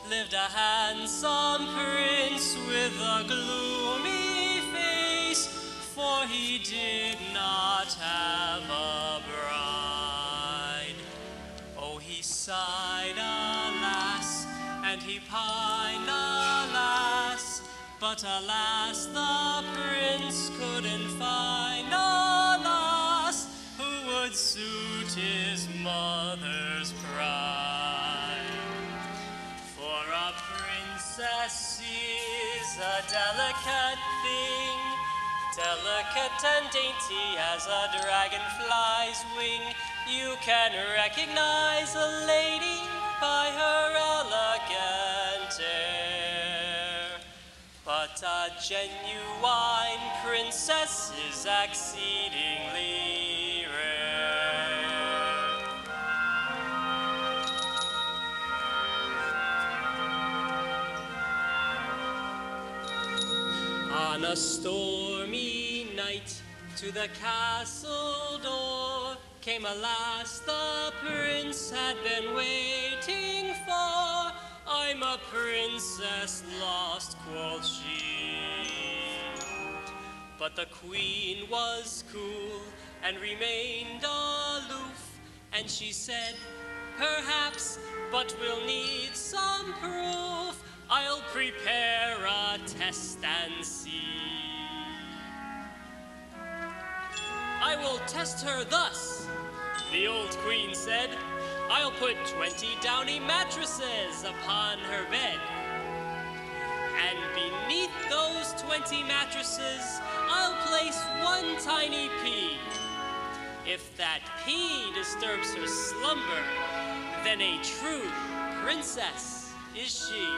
lived a handsome prince with a gloomy face, for he did not have a bride. Oh, he sighed, alas, and he pined, alas, but alas, the prince couldn't find a lass who would suit his mother's pride. For a princess is a delicate thing, delicate and dainty as a dragonfly's wing. You can recognize a lady by her elegant air, but a genuine princess is exceedingly rare. On a stormy night, to the castle door came a lass the prince had been waiting for. I'm a princess lost, quoth she. But the queen was cool and remained aloof, and she said, perhaps, but we'll need some proof. I'll prepare a test and see. I will test her thus, the old queen said. I'll put 20 downy mattresses upon her bed. And beneath those 20 mattresses, I'll place one tiny pea. If that pea disturbs her slumber, then a true princess is she.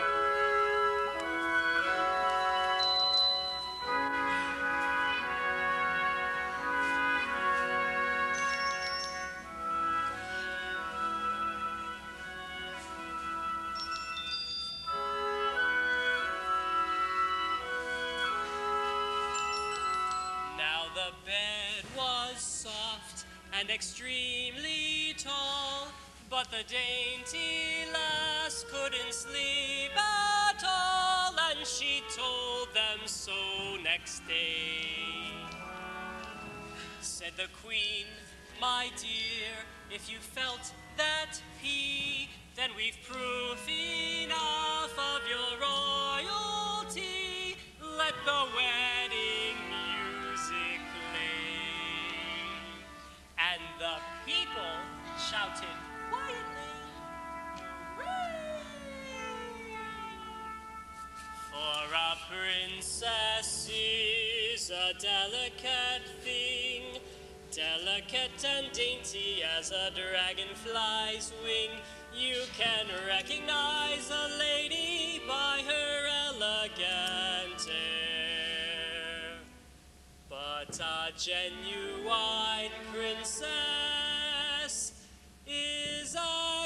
The bed was soft and extremely tall, but the dainty lass couldn't sleep at all, and she told them so next day. Said the queen, my dear, if you felt that pea, then we've proof enough of your royalty. Let the wedding music play. And the people shouted quietly, hooray! For a princess is a delicate thing, delicate and dainty as a dragonfly's wing. You can recognize a lady by her elegant air, but a genuine princess is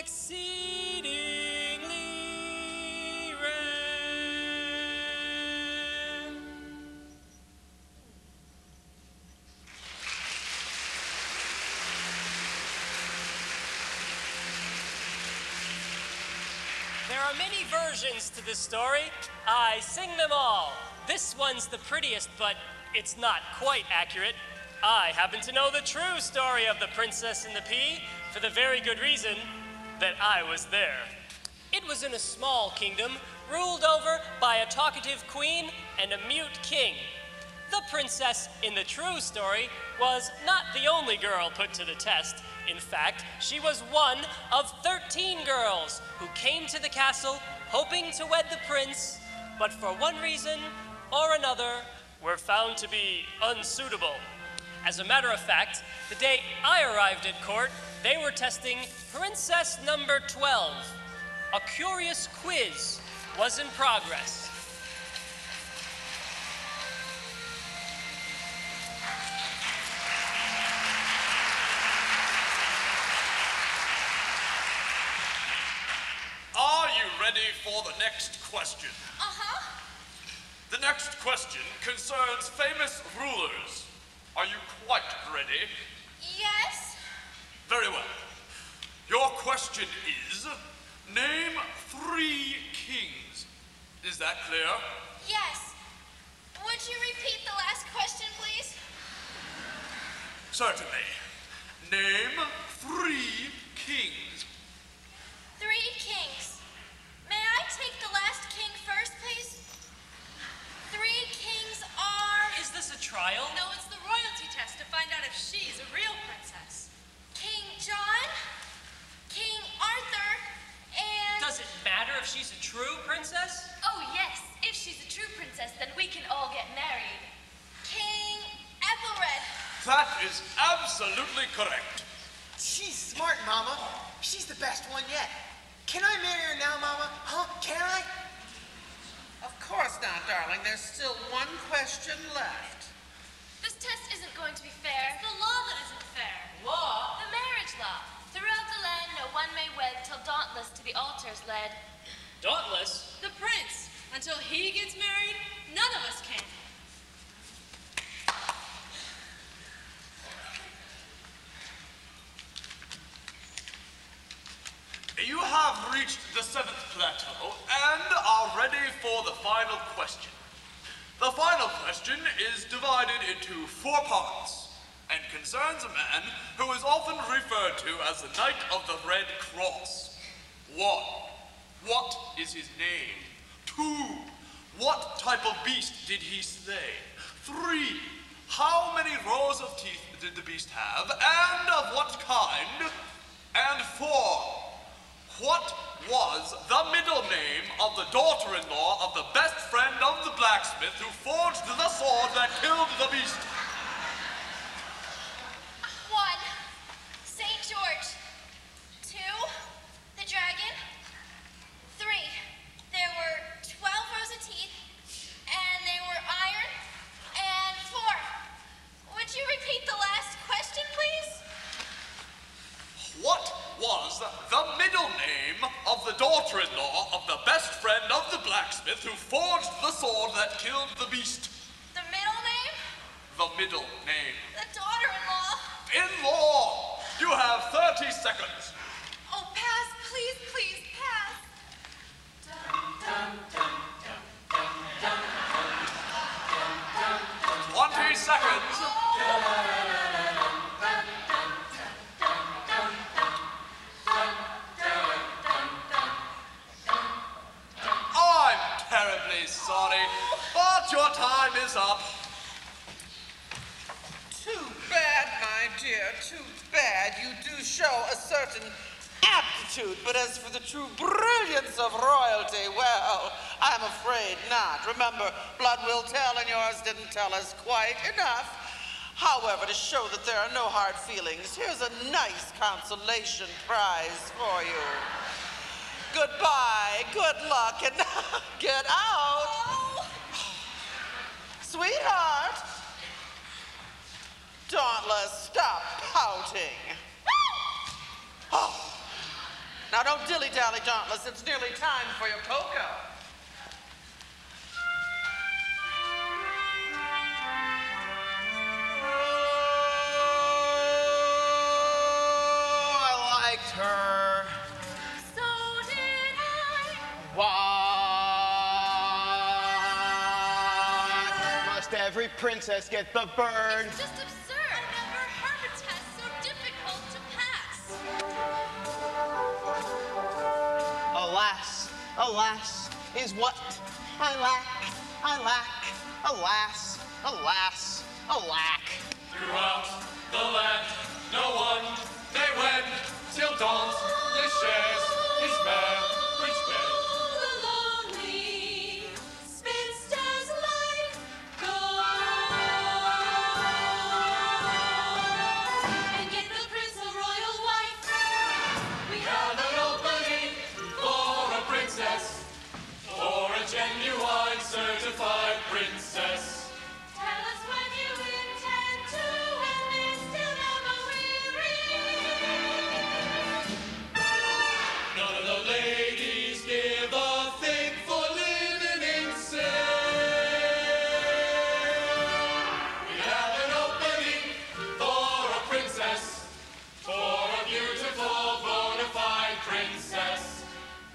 exceedingly rare. There are many versions to this story. I sing them all. This one's the prettiest, but it's not quite accurate. I happen to know the true story of the Princess and the Pea for the very good reason that I was there. It was in a small kingdom ruled over by a talkative queen and a mute king. The princess in the true story was not the only girl put to the test. In fact, she was one of 13 girls who came to the castle hoping to wed the prince, but for one reason or another were found to be unsuitable. As a matter of fact, the day I arrived at court, they were testing Princess number 12. A curious quiz was in progress. Are you ready for the next question? Uh-huh. The next question concerns famous rulers. Are you quite ready? Yes. Very well. Your question is, Name 3 kings. Is that clear? Yes. Would you repeat the last question, please? Certainly. Name 3 kings. 3 kings. May I take the last king first, please? 3 kings are... Is this a trial? No, it's the royalty test to find out if she's a real princess. King John, King Arthur, and... Does it matter if she's a true princess? Oh, yes. If she's a true princess, then we can all get married. King Ethelred. That is absolutely correct. She's smart, Mama. She's the best one yet. Can I marry her now, Mama? Huh? Can I? Of course not, darling. There's still one question left. This test isn't going to be fair. It's the law that isn't fair. Law? The marriage law. Throughout the land, no one may wed till dauntless to the altars led. Dauntless? The prince. Until he gets married, none of us can. You have reached the 7th plateau and are ready for the final question. The final question is divided into 4 parts and concerns a man who is often referred to as the Knight of the Red Cross. 1. What is his name? 2. What type of beast did he slay? 3. How many rows of teeth did the beast have, and of what kind? And 4. What was the middle name of the daughter-in-law of the best friend of the blacksmith who forged the sword that killed the beast? 1. St. George. 2. The dragon. 3. There were 12 rows of teeth, and they were iron. And 4. Would you repeat the last question, please? What was the middle name of the daughter-in-law of the best friend of the blacksmith who forged the sword that killed the beast? The middle name? The middle name. The daughter-in-law. In-law! You have 30 seconds. Oh, pass, please, please, pass. 20 seconds. I'm terribly sorry, but your time is up. Too bad, my dear, too bad. You do show a certain aptitude, but as for the true brilliance of royalty, well, I'm afraid not. Remember, blood will tell, and yours didn't tell us quite enough. However, to show that there are no hard feelings, here's a nice consolation prize for you. Goodbye, good luck, and get out. Oh. Sweetheart, Dauntless, stop pouting. Oh. Now don't dilly-dally, Dauntless. It's nearly time for your cocoa. Oh, I liked her. So did I. Why must every princess get the burn? It's just absurd. I never heard a test so difficult to pass. Alas, alas, is what I lack, alas, alas, alack. Throughout the land, no one may wed till Dauntless shares his marriage bed. The lonely spinster's life goes, and get the prince a royal wife. We have an opening for a princess, for a genuine certified princess. Tell us when you intend to end this till never weary. None of the ladies give a thing for living in sin. We have an opening for a princess, for a beautiful bona fide princess.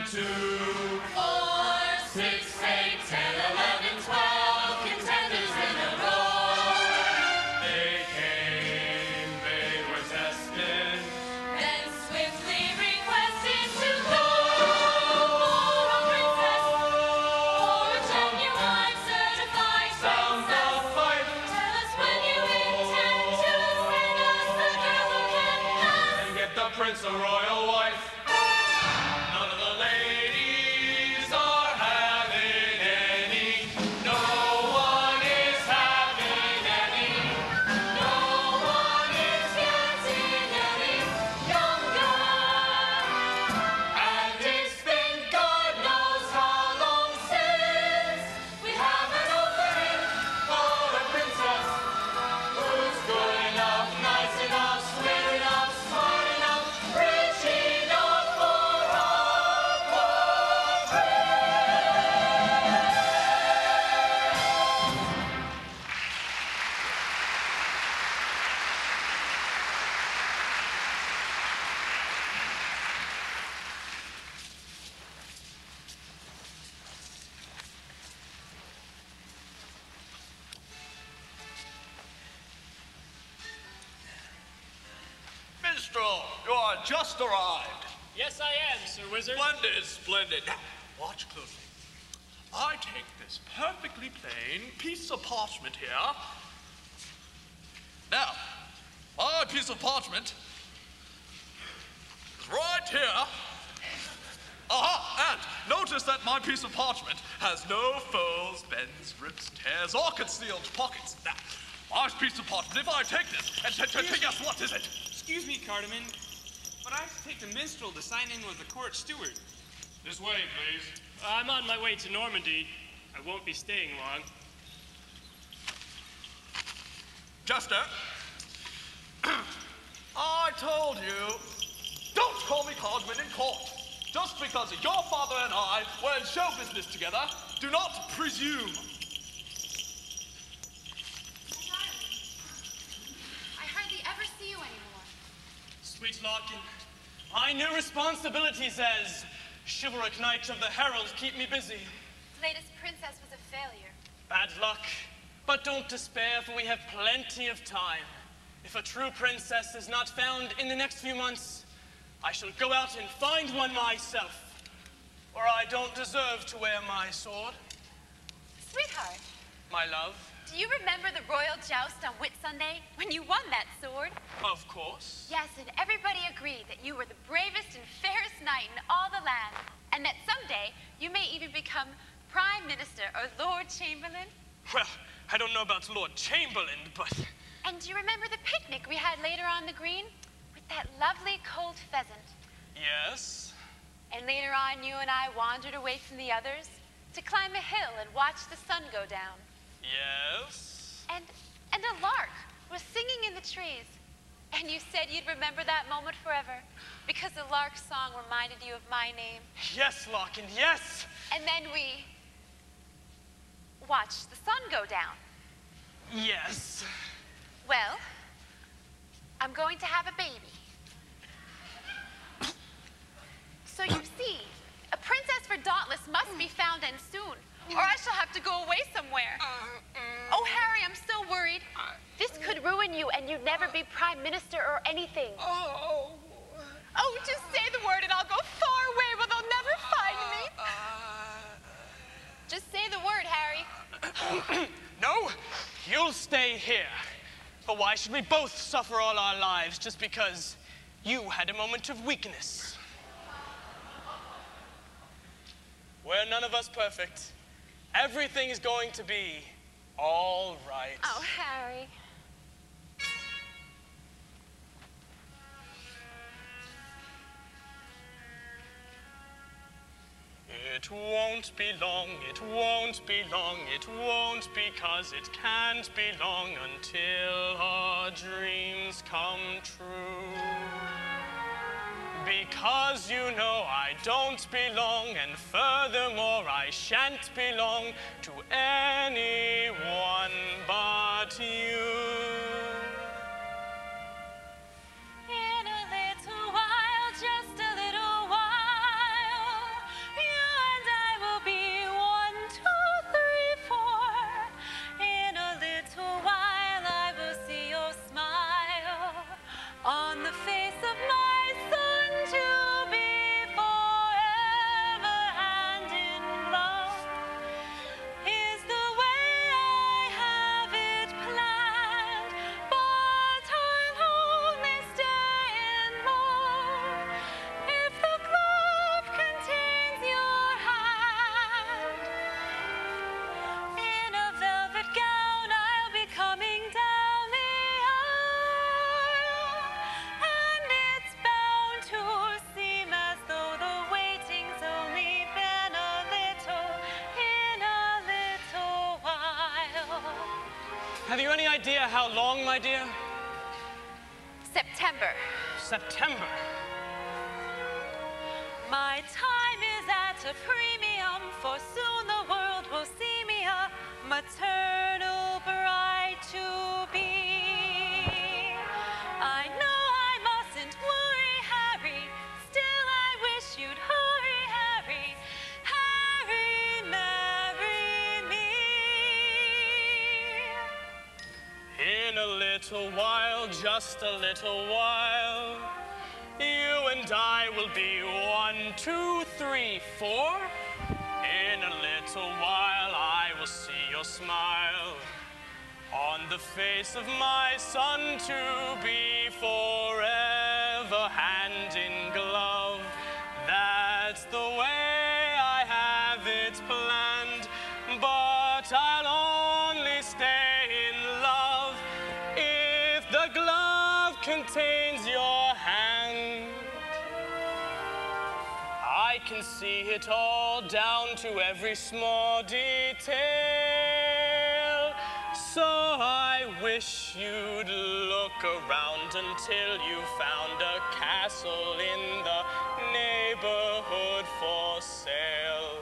2, 4, 6, 8, 10, 11, 12 contenders in a row. They came, they were tested, then swiftly requested to go for a princess, for a genuine certified sound the fight. Tell us when you intend to send us the girl who can pass and get the prince a royal wife. None of the ladies are having any. No one is having any. No one is getting any younger. And it's been God knows how long since we have an offering for a princess who's good enough, nice enough, sweet enough, smart enough, rich enough for our poor prince. Minstrel, you are just arrived. Yes, I am, Sir Wizard. Splendid, splendid. Now, watch closely. I take this perfectly plain piece of parchment here. Now, my piece of parchment is right here. Aha! And notice that my piece of parchment has no folds, bends, rips, tears, or concealed pockets. Now, my piece of parchment, if I take this and guess what is it? Excuse me, Cardamon, but I have to take the minstrel to sign in with the court steward. This way, please. I'm on my way to Normandy. I won't be staying long. Jester, I told you, don't call me Cardman in court. Just because your father and I were in show business together, do not presume. I hardly ever see you anymore. Sweet Larkin, my new responsibilities as chivalric knight of the Herald keep me busy. The latest princess was a failure. Bad luck, but don't despair, for we have plenty of time. If a true princess is not found in the next few months, I shall go out and find one myself, or I don't deserve to wear my sword. Sweetheart, My love, do you remember the royal joust on Whitsunday when you won that sword? of course. Yes, and everybody agreed that you were the bravest and fairest knight in all the land, and that someday you may even become Prime Minister or Lord Chamberlain. Well, I don't know about Lord Chamberlain, but And do you remember the picnic we had later on the green with that lovely cold pheasant? yes. And later on, you and I wandered away from the others to climb a hill and watch the sun go down. Yes. And a lark was singing in the trees. And you said you'd remember that moment forever because the lark's song reminded you of my name. Yes, Larkin, yes. And then we watched the sun go down. Yes. Well, I'm going to have a baby. So you see, a princess for Dauntless must be found and soon, or I shall have to go away somewhere. Oh, Harry, I'm so worried. This could ruin you and you'd never be prime minister or anything. Oh, just say the word and I'll go far away where they'll never find me. Just say the word, Harry. No, you'll stay here. But why should we both suffer all our lives just because you had a moment of weakness? We're none of us perfect. Everything is going to be all right. Oh, Harry. It won't be long, it won't be long, it won't because it can't be long until our dreams come true. Because you know I don't belong, and furthermore I shan't belong to anyone but you. In a little while, just a little while, Have you any idea how long, my dear? September. September. My time is at a premium, for soon the world will see me a maternal bride to be. I know I mustn't worry, Harry, still I wish you'd hurry, Harry. Harry, marry me. In a little while, just a little while, you and I will be 1, 2, 3, 4. In a little while, I will see your smile on the face of my son to be forever hand in glove. That's the way I have it planned, but I'll only stay in love if the glove contains your hand. I can see it all down to every small detail, so I wish you'd look around until you found a castle in the neighborhood for sale.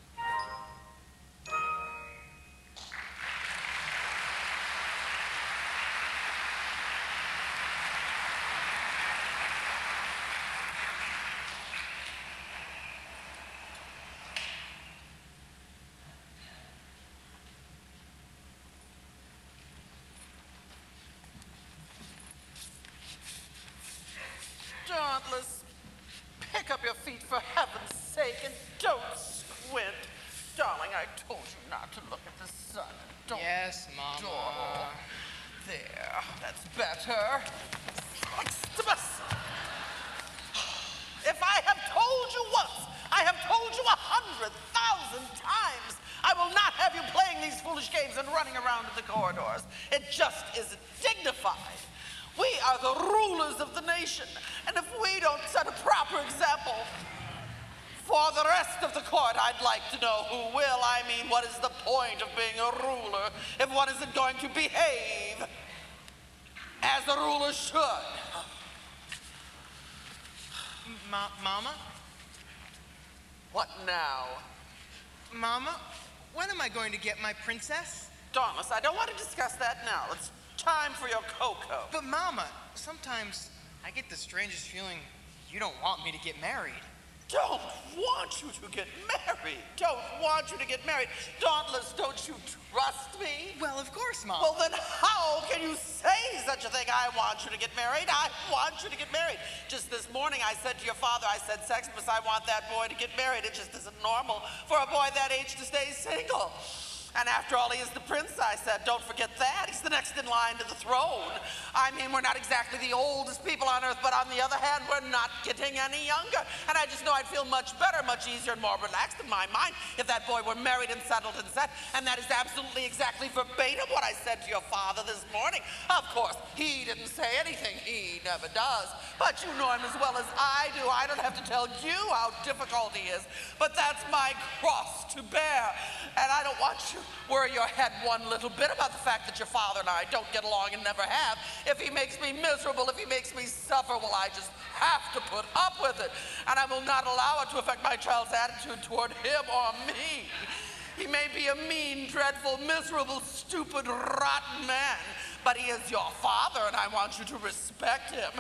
Dauntless, pick up your feet for heaven's sake and don't squint. Darling, I told you not to look at the sun. Don't Yes, Mama. dawdle. There, that's better. Sextibus! If I have told you once, I have told you 100,000 times. I will not have you playing these foolish games and running around in the corridors. It just isn't dignified. We are the rulers of the nation, and if we don't set a proper example for the rest of the court, I'd like to know who will. I mean, what is the point of being a ruler if one isn't going to behave as the ruler should? Mama? What now? Mama, when am I going to get my princess? Dauntless, I don't want to discuss that now. It's time for your cocoa. But Mama, sometimes I get the strangest feeling you don't want me to get married. Don't want you to get married. Don't want you to get married. Dauntless, don't you trust me? Well, of course, Mom. Well, then how can you say such a thing? I want you to get married. I want you to get married. Just this morning, I said to your father, I said, Sextibus, I want that boy to get married. It just isn't normal for a boy that age to stay single. And after all, he is the prince, I said. Don't forget that. He's the next in line to the throne. I mean, we're not exactly the oldest people on earth, but on the other hand, we're not getting any younger. And I just know I'd feel much better, much easier, and more relaxed in my mind if that boy were married and settled and set. And that is absolutely exactly verbatim what I said to your father this morning. Of course, he didn't say anything. He never does. But you know him as well as I do. I don't have to tell you how difficult he is. But that's my cross to bear. And I don't want you to worry your head one little bit about the fact that your father and I don't get along and never have. If he makes me miserable, if he makes me suffer, well, I just have to put up with it. And I will not allow it to affect my child's attitude toward him or me. He may be a mean, dreadful, miserable, stupid, rotten man, but he is your father, and I want you to respect him.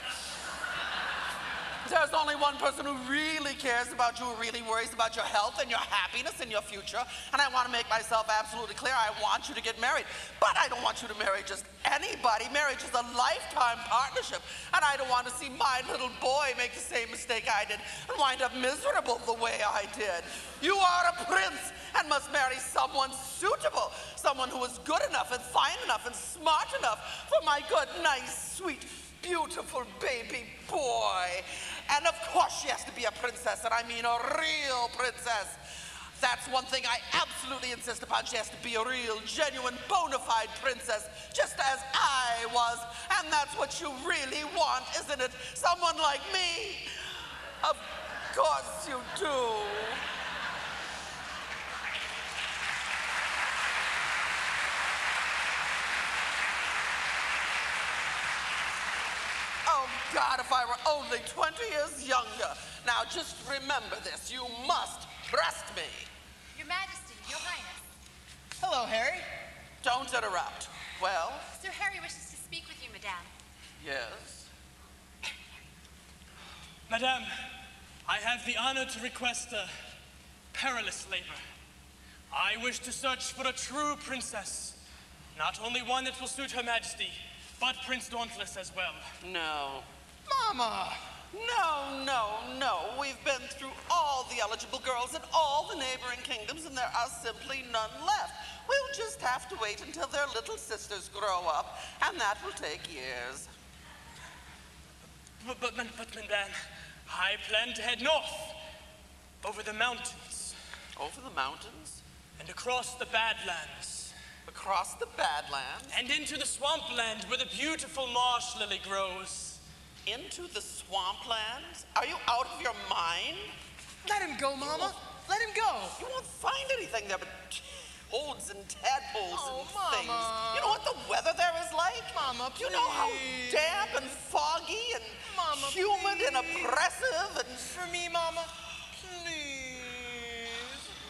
There's only one person who really cares about you, who really worries about your health and your happiness and your future. And I want to make myself absolutely clear. I want you to get married. But I don't want you to marry just anybody. Marriage is a lifetime partnership. And I don't want to see my little boy make the same mistake I did and wind up miserable the way I did. You are a prince and must marry someone suitable. Someone who is good enough and fine enough and smart enough for my good, nice, sweet, beautiful baby boy. And of course she has to be a princess, and I mean a real princess. That's one thing I absolutely insist upon. She has to be a real, genuine, bona fide princess, just as I was. And that's what you really want, isn't it? Someone like me? Of course you do. God, if I were only 20 years younger. Now, just remember this. You must trust me. Your Majesty, Your Highness. Hello, Harry. Don't interrupt. Well, Sir Harry wishes to speak with you, Madame. yes. Madame, I have the honor to request a perilous labor. I wish to search for a true princess. Not only one that will suit Her Majesty, but Prince Dauntless as well. No. Mama! No. We've been through all the eligible girls in all the neighboring kingdoms, and there are simply none left. We'll just have to wait until their little sisters grow up, and that will take years. But Madame, I plan to head north, over the mountains. Over the mountains? And across the Badlands. Across the Badlands? And into the swampland where the beautiful marsh lily grows. Into the swamplands? Are you out of your mind? Let him go, Mama. Let him go. You won't find anything there but toads and tadpoles and Mama. things. You know what the weather there is like? Mama, You know how please. damp and foggy and Mama, humid and please. oppressive and... For me, Mama, please.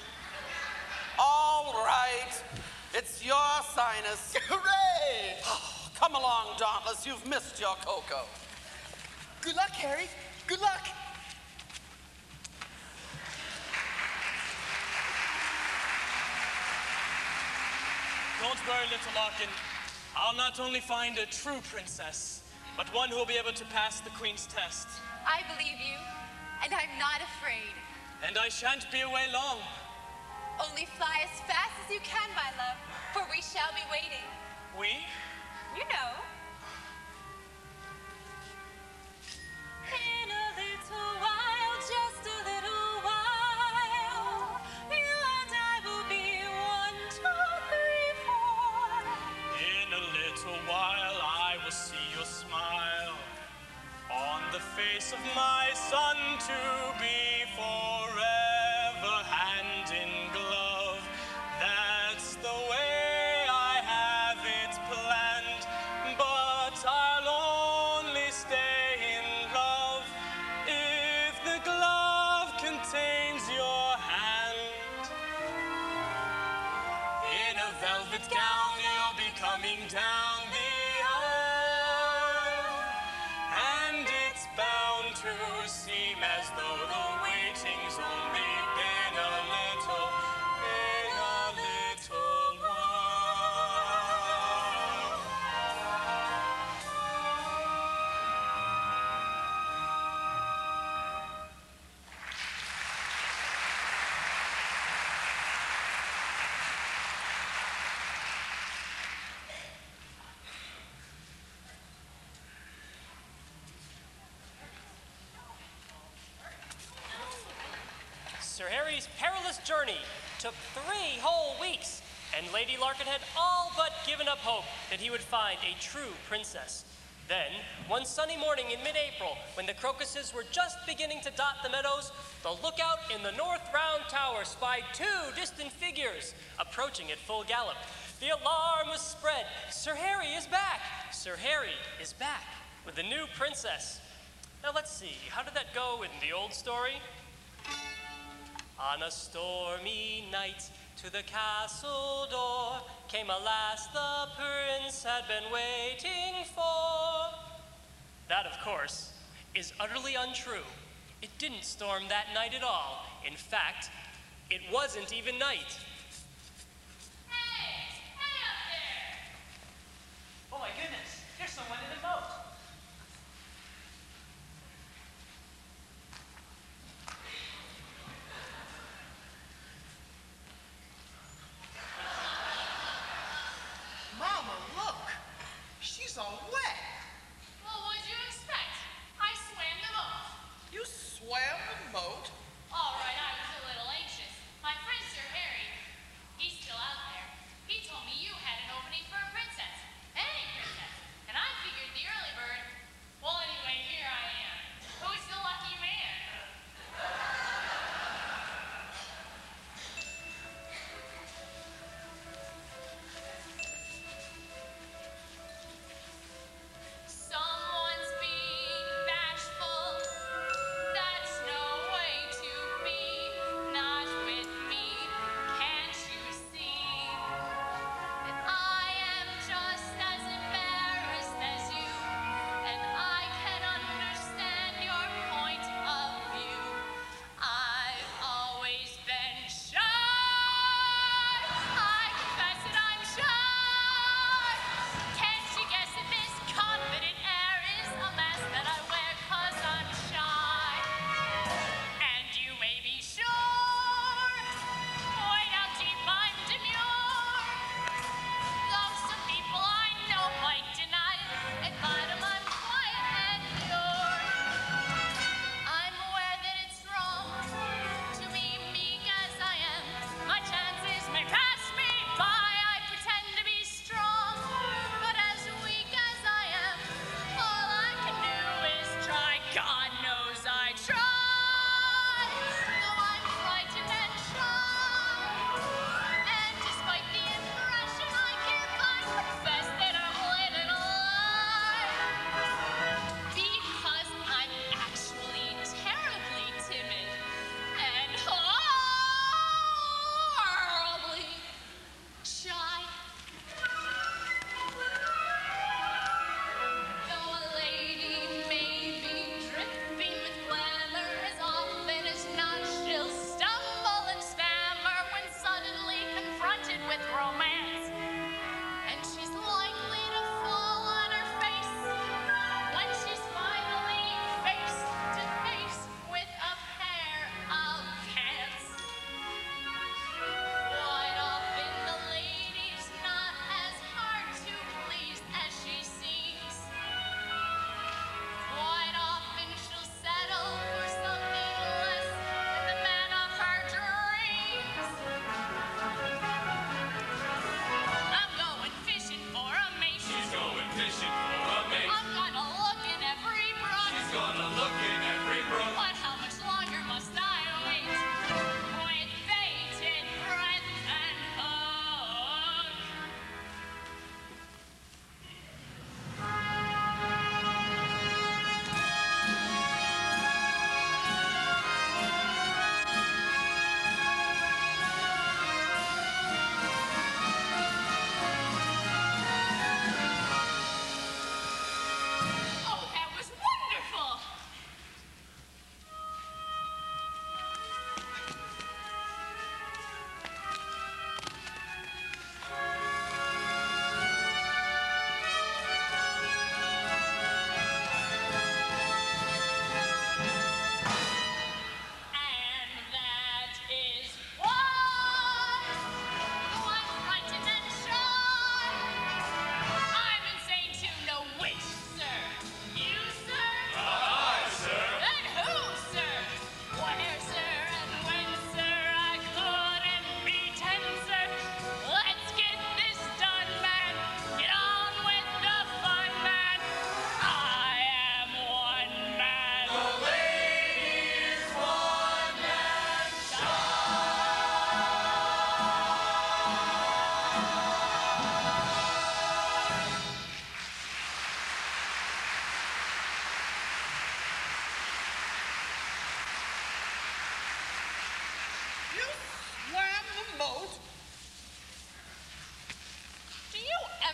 All right. It's your sinus. Hooray! Come along, Dauntless. You've missed your cocoa. Good luck, Harry. Good luck. Don't worry, little Larkin. I'll not only find a true princess, but one who will be able to pass the Queen's test. I believe you, and I'm not afraid. And I shan't be away long. Only fly as fast as you can, my love, for we shall be waiting. We? You know. In a little while, just a little while, you and I will be 1, 2, 3, 4. In a little while I will see your smile on the face of my son to be forever hand in glove. That's the way I have it planned, but I'll only stay in love if the glove contains your hand. In a velvet gown you'll be coming down the aisle, and it's bound to seem as though the waiting's only been a little while. Sir Harry's perilous journey took 3 whole weeks, and Lady Larkin had all but given up hope that he would find a true princess. Then, one sunny morning in mid-April, when the crocuses were just beginning to dot the meadows, the lookout in the north round tower spied 2 distant figures approaching at full gallop. The alarm was spread. Sir Harry is back! Sir Harry is back with the new princess. Now let's see, how did that go in the old story? On a stormy night, to the castle door came a lass the prince had been waiting for. That, of course, is utterly untrue. It didn't storm that night at all. In fact, it wasn't even night. Hey! Hey up there! Oh my goodness, there's someone in the boat. Mama, look. She's all wet. Well, what'd you expect? I swam them off. You swam the moat? All right, I was a little anxious. My friend Sir Harry, he's still out there. He told me you had an opening for a princess. Any princess. And I figured the early bird. Well, anyway, here I am. Who's the lucky man?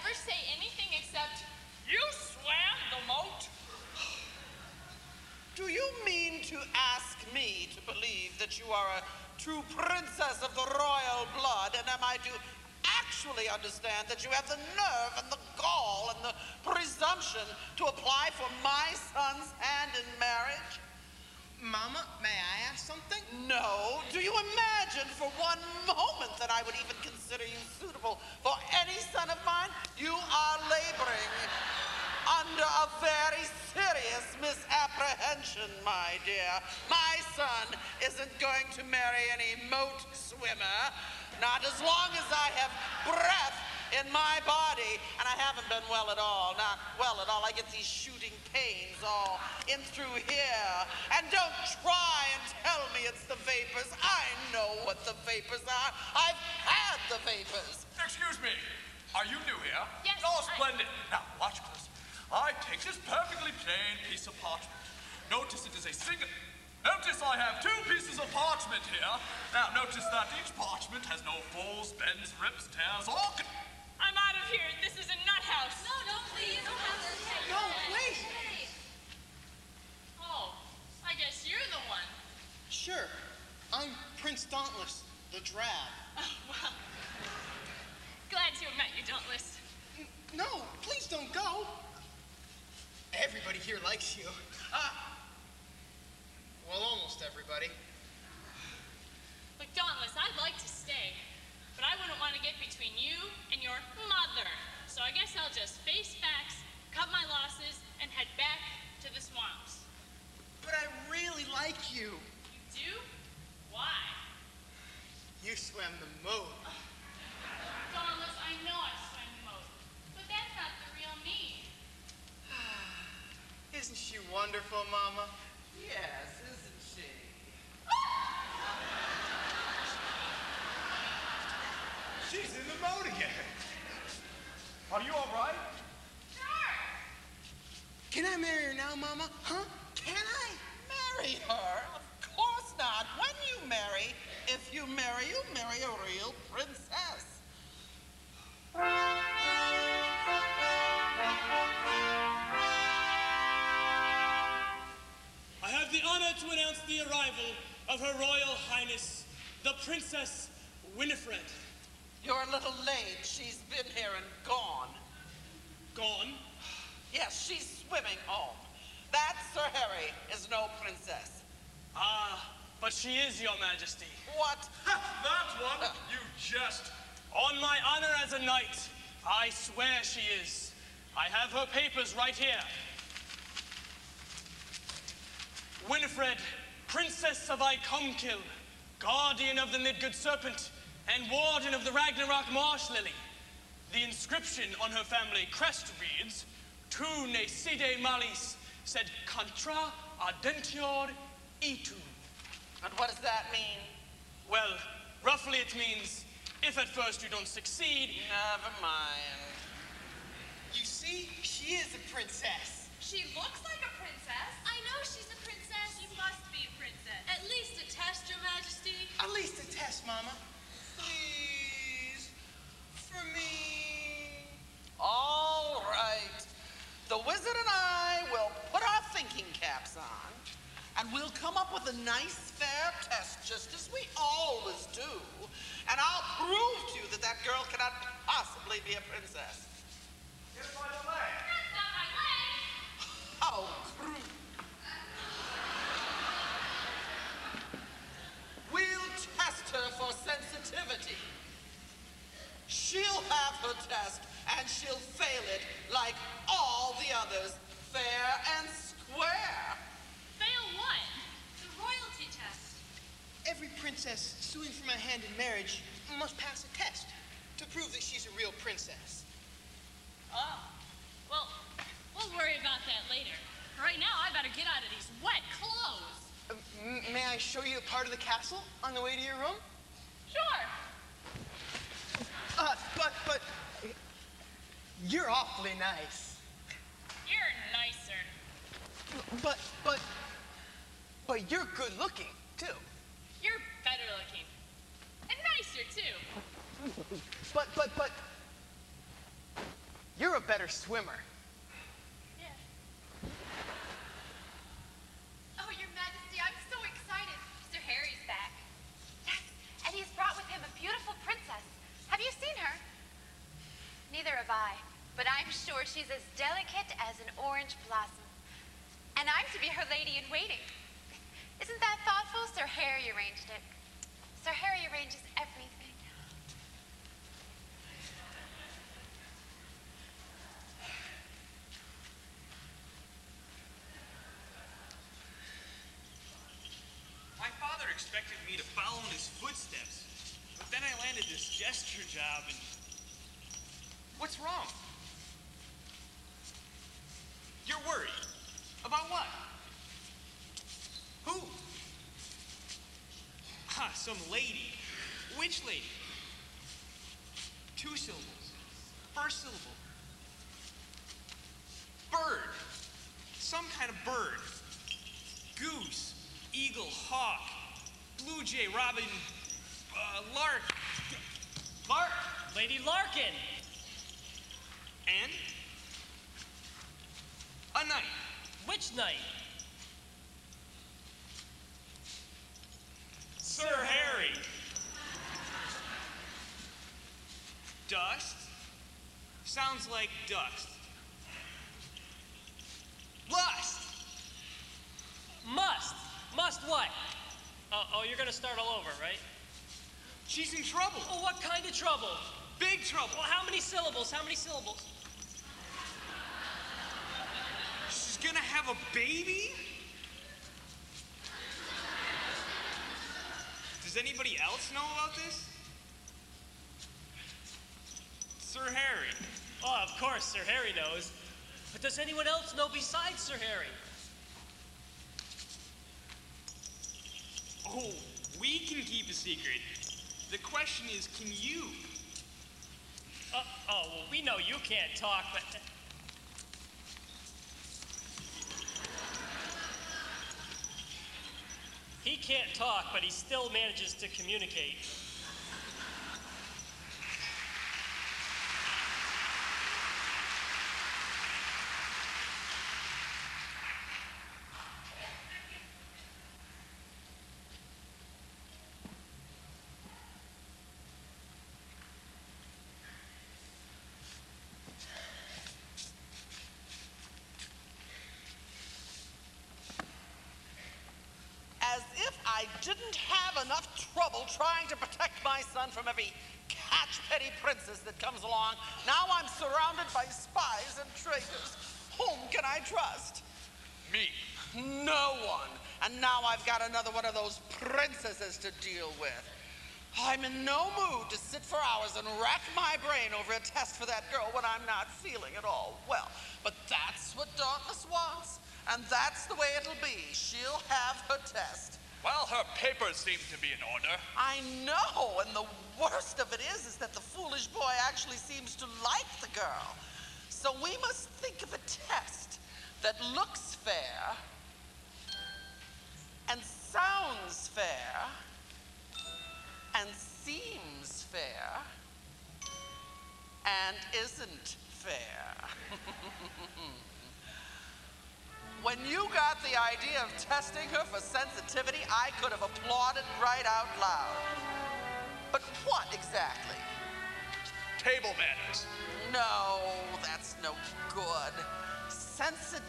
ever say anything except, "You swam the moat"? Do you mean to ask me to believe that you are a true princess of the royal blood, and am I to actually understand that you have the nerve and the gall and the presumption to apply for my son's hand in marriage? Mama, may I ask something? No. Do you imagine for one moment that I would even consider you suitable for any son of mine? You are laboring under a very serious misapprehension, my dear. My son isn't going to marry any moat swimmer, not as long as I have breath in my body, and I haven't been well at all, not well at all. I get these shooting pains all in through here. And don't try and tell me it's the vapors. I know what the vapors are. I've had the vapors. Excuse me. Are you new here? Yes, Oh, splendid. Now, watch close. I take this perfectly plain piece of parchment. Notice it is a single... Notice I have 2 pieces of parchment here. Now, notice that each parchment has no folds, bends, rips, tears, or... I'm out of here. This is a nut house. No, please. No, wait. Oh, I guess you're the one. Sure. I'm Prince Dauntless, the drab. Oh, well. Glad to have met you, Dauntless. No, please don't go. Everybody here likes you. Well, almost everybody. Look, Dauntless, I'd like to stay, but I wouldn't want to get between you and your mother. So I guess I'll just face facts, cut my losses, and head back to the swamps. But I really like you. You do? Why? You swam the moat. Dauntless, I know I swam the moat, but that's not the real me. Isn't she wonderful, Mama? Yes, isn't she? She's in the moat again. Are you all right? Sure. Can I marry her now, Mama? Huh? Can I? Marry her? Of course not. When you marry, if you marry a real princess. I have the honor to announce the arrival of Her Royal Highness, the Princess Winifred. You're a little late. She's been here and gone. Gone? Yes, she's swimming home. That, Sir Harry, is no princess. Ah, but she is, Your Majesty. What? That one? You jest. On my honor as a knight, I swear she is. I have her papers right here. Winifred, Princess of Icomkill, Guardian of the Midgard Serpent, and Warden of the Ragnarok Marsh Lily. The inscription on her family crest reads, Tu ne side malis, sed contra ardentior itu. And what does that mean? Well, roughly it means, if at first you don't succeed, Never mind. You see, she is a princess. She looks like a princess. I know she's a princess. She must be a princess. At least a test, Your Majesty. At least a test, Mama. Please. For me. All right. The wizard and I will put our thinking caps on, and we'll come up with a nice, fair test, just as we always do. And I'll prove to you that that girl cannot possibly be a princess. Get by the leg. That's not my leg. How crude. We'll test her for sensitivity. She'll have her test, and she'll fail it like all the others, fair and square. Fail what? The royalty test. Every princess suing for my hand in marriage must pass a test to prove that she's a real princess. Oh. Well, we'll worry about that later. Right now, I better get out of these wet clothes. May I show you a part of the castle on the way to your room? Sure. But you're awfully nice. You're nicer. But you're good looking, too. You're better looking. And nicer, too. better swimmer. Yes. Oh, Your Majesty, I'm so excited. Sir Harry's back. Yes, and he's brought with him a beautiful princess. Have you seen her? Neither have I, but I'm sure she's as delicate as an orange blossom. And I'm to be her lady-in-waiting. Isn't that thoughtful? Sir Harry arranged it. Sir Harry arranges everything. My father expected me to follow in his footsteps, but then I landed this gesture job and... What's wrong? You're worried. About what? Who? Ah, some lady. Which lady? 2 syllables. First syllable. Bird. Some kind of bird. Goose. Eagle. Hawk. Blue jay. Robin. Lark. Lark. Lady Larkin. And? A knight. Which knight? Sir Harry. Dust? Sounds like dust. Lust! Must. Must what? Oh, you're gonna start all over, right? She's in trouble. Oh, what kind of trouble? Big trouble. Well, how many syllables? How many syllables? She's gonna have a baby? Does anybody else know about this? Sir Harry. Oh, of course, Sir Harry knows. But does anyone else know besides Sir Harry? Oh, we can keep a secret. The question is, can you? Well, we know you can't talk, but... He can't talk, but he still manages to communicate. As if I didn't have enough trouble trying to protect my son from every catch-petty princess that comes along. Now I'm surrounded by spies and traitors. Whom can I trust? Me. No one. And now I've got another one of those princesses to deal with. I'm in no mood to sit for hours and rack my brain over a test for that girl when I'm not feeling at all well. But that's what Dauntless wants. And that's the way it'll be. She'll have her test. Well, her papers seem to be in order. I know, and the worst of it is that the foolish boy actually seems to like the girl. So we must think of a test that looks fair and sounds fair and seems fair and isn't fair. When you got the idea of testing her for sensitivity, I could have applauded right out loud. But what exactly? Table manners. No, that's no good. Sensitivity.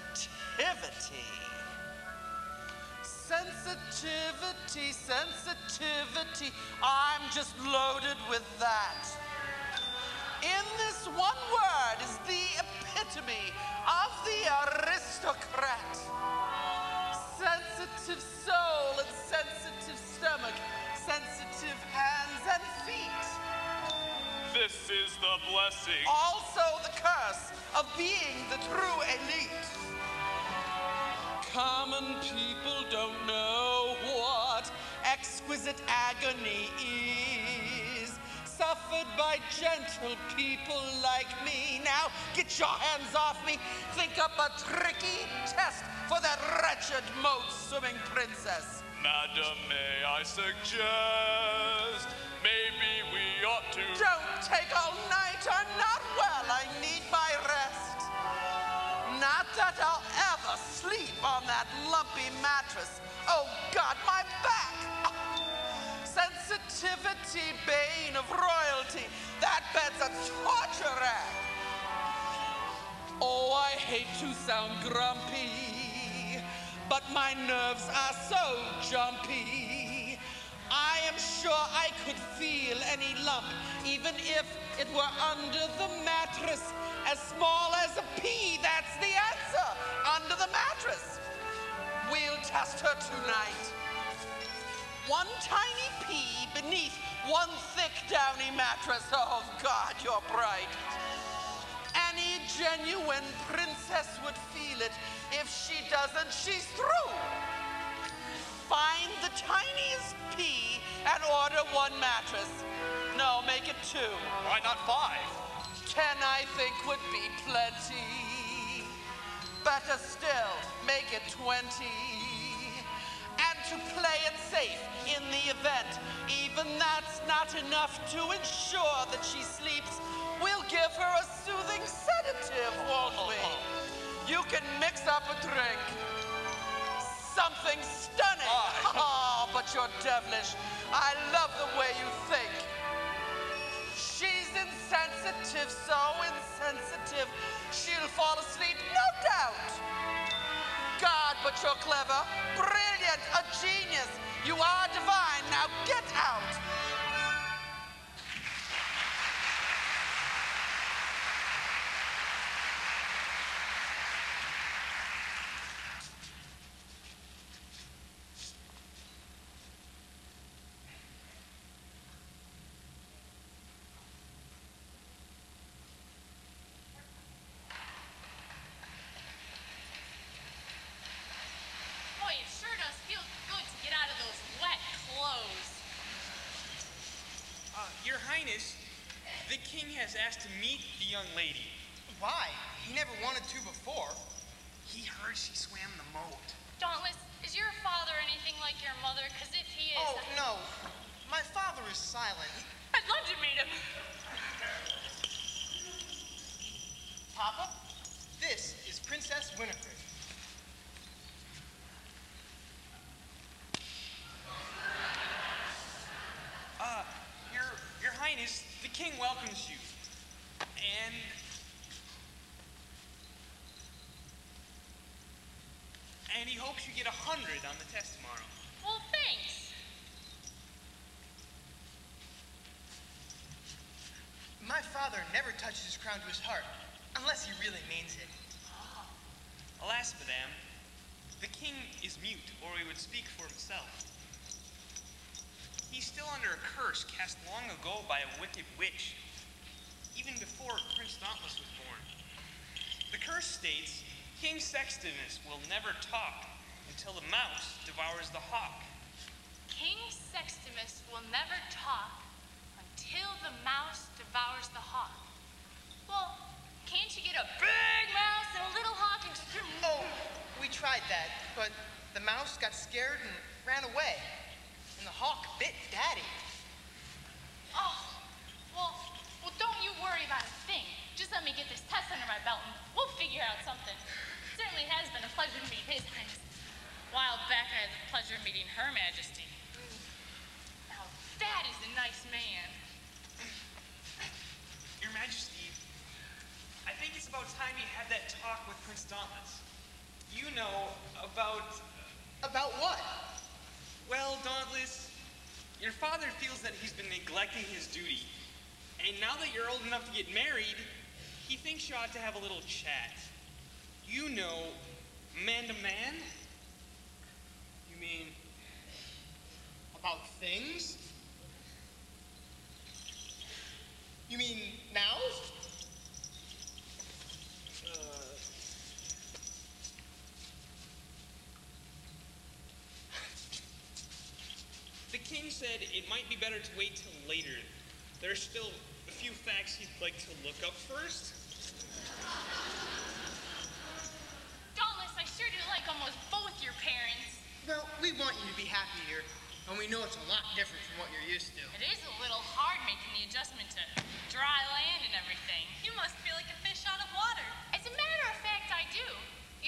Sensitivity, sensitivity. I'm just loaded with that. In this one word is the epitome of the aristocrat. Sensitive soul and sensitive stomach, sensitive hands and feet. This is the blessing. Also the curse of being the true elite. Common people don't know what exquisite agony is, suffered by gentle people like me. Now, get your hands off me. Think up a tricky test for that wretched moat-swimming princess. Madam, may I suggest maybe we ought to... Don't take all night. I'm not well. I need my rest. that I'll ever sleep on that lumpy mattress. Oh God, my back! Sensitivity, bane of royalty. That bed's a torture rack. Oh, I hate to sound grumpy, but my nerves are so jumpy. I am sure I could feel any lump, even if it were under the mattress. As small as a pea, that's the answer. Under the mattress. We'll test her tonight. One tiny pea beneath one thick downy mattress. Oh God, you're bright. Any genuine princess would feel it. If she doesn't, she's through. Find the tiniest pea and order one mattress. No, make it 2. Why not 5? 10, I think, would be plenty. Better still, make it 20. And to play it safe in the event, even that's not enough to ensure that she sleeps, we'll give her a soothing sedative, won't we? You can mix up a drink. Something stunning. Oh, but you're devilish. I love the way you think. She's insensitive, so insensitive, she'll fall asleep, no doubt. God, but you're clever, brilliant, a genius. You are divine. Now get out. Boy, it sure does feel good to get out of those wet clothes. Your Highness, the king has asked to meet the young lady. Why? He never wanted to before. He heard she swam the moat. Dauntless, is your father anything like your mother? Because if he is... Oh, no. My father is silent. I'd love to meet him. Papa, this is Princess Winifred. Your Highness, the king welcomes you. And he hopes you get 100 on the test tomorrow. Well, thanks. My father never touches his crown to his heart, unless he really means it. Alas, madame, the king is mute, or he would speak for himself. He's still under a curse cast long ago by a wicked witch, even before Prince Dauntless was born. The curse states, King Sextimus will never talk until the mouse devours the hawk. King Sextimus will never talk until the mouse devours the hawk. Well, can't you get a big mouse and a little hawk and just... Oh, we tried that, but the mouse got scared and ran away. And the hawk bit Daddy. Oh, well, don't you worry about a thing. Just let me get this test under my belt and we'll figure out something. It certainly has been a pleasure to meet His Highness. A while back, I had the pleasure of meeting Her Majesty. Now, that is a nice man. Your Majesty, I think it's about time you had that talk with Prince Dauntless. You know, about... About what? Well, Dauntless, your father feels that he's been neglecting his duty. And now that you're old enough to get married, he thinks you ought to have a little chat. You know, man to man? You mean... about things? You mean now? The king said it might be better to wait till later. There's still a few facts he'd like to look up first. Dauntless, I sure do like almost both your parents. Well, we want you to be happy here, and we know it's a lot different from what you're used to. It is a little hard making the adjustment to dry land and everything. You must feel like a fish out of water. As a matter of fact, I do.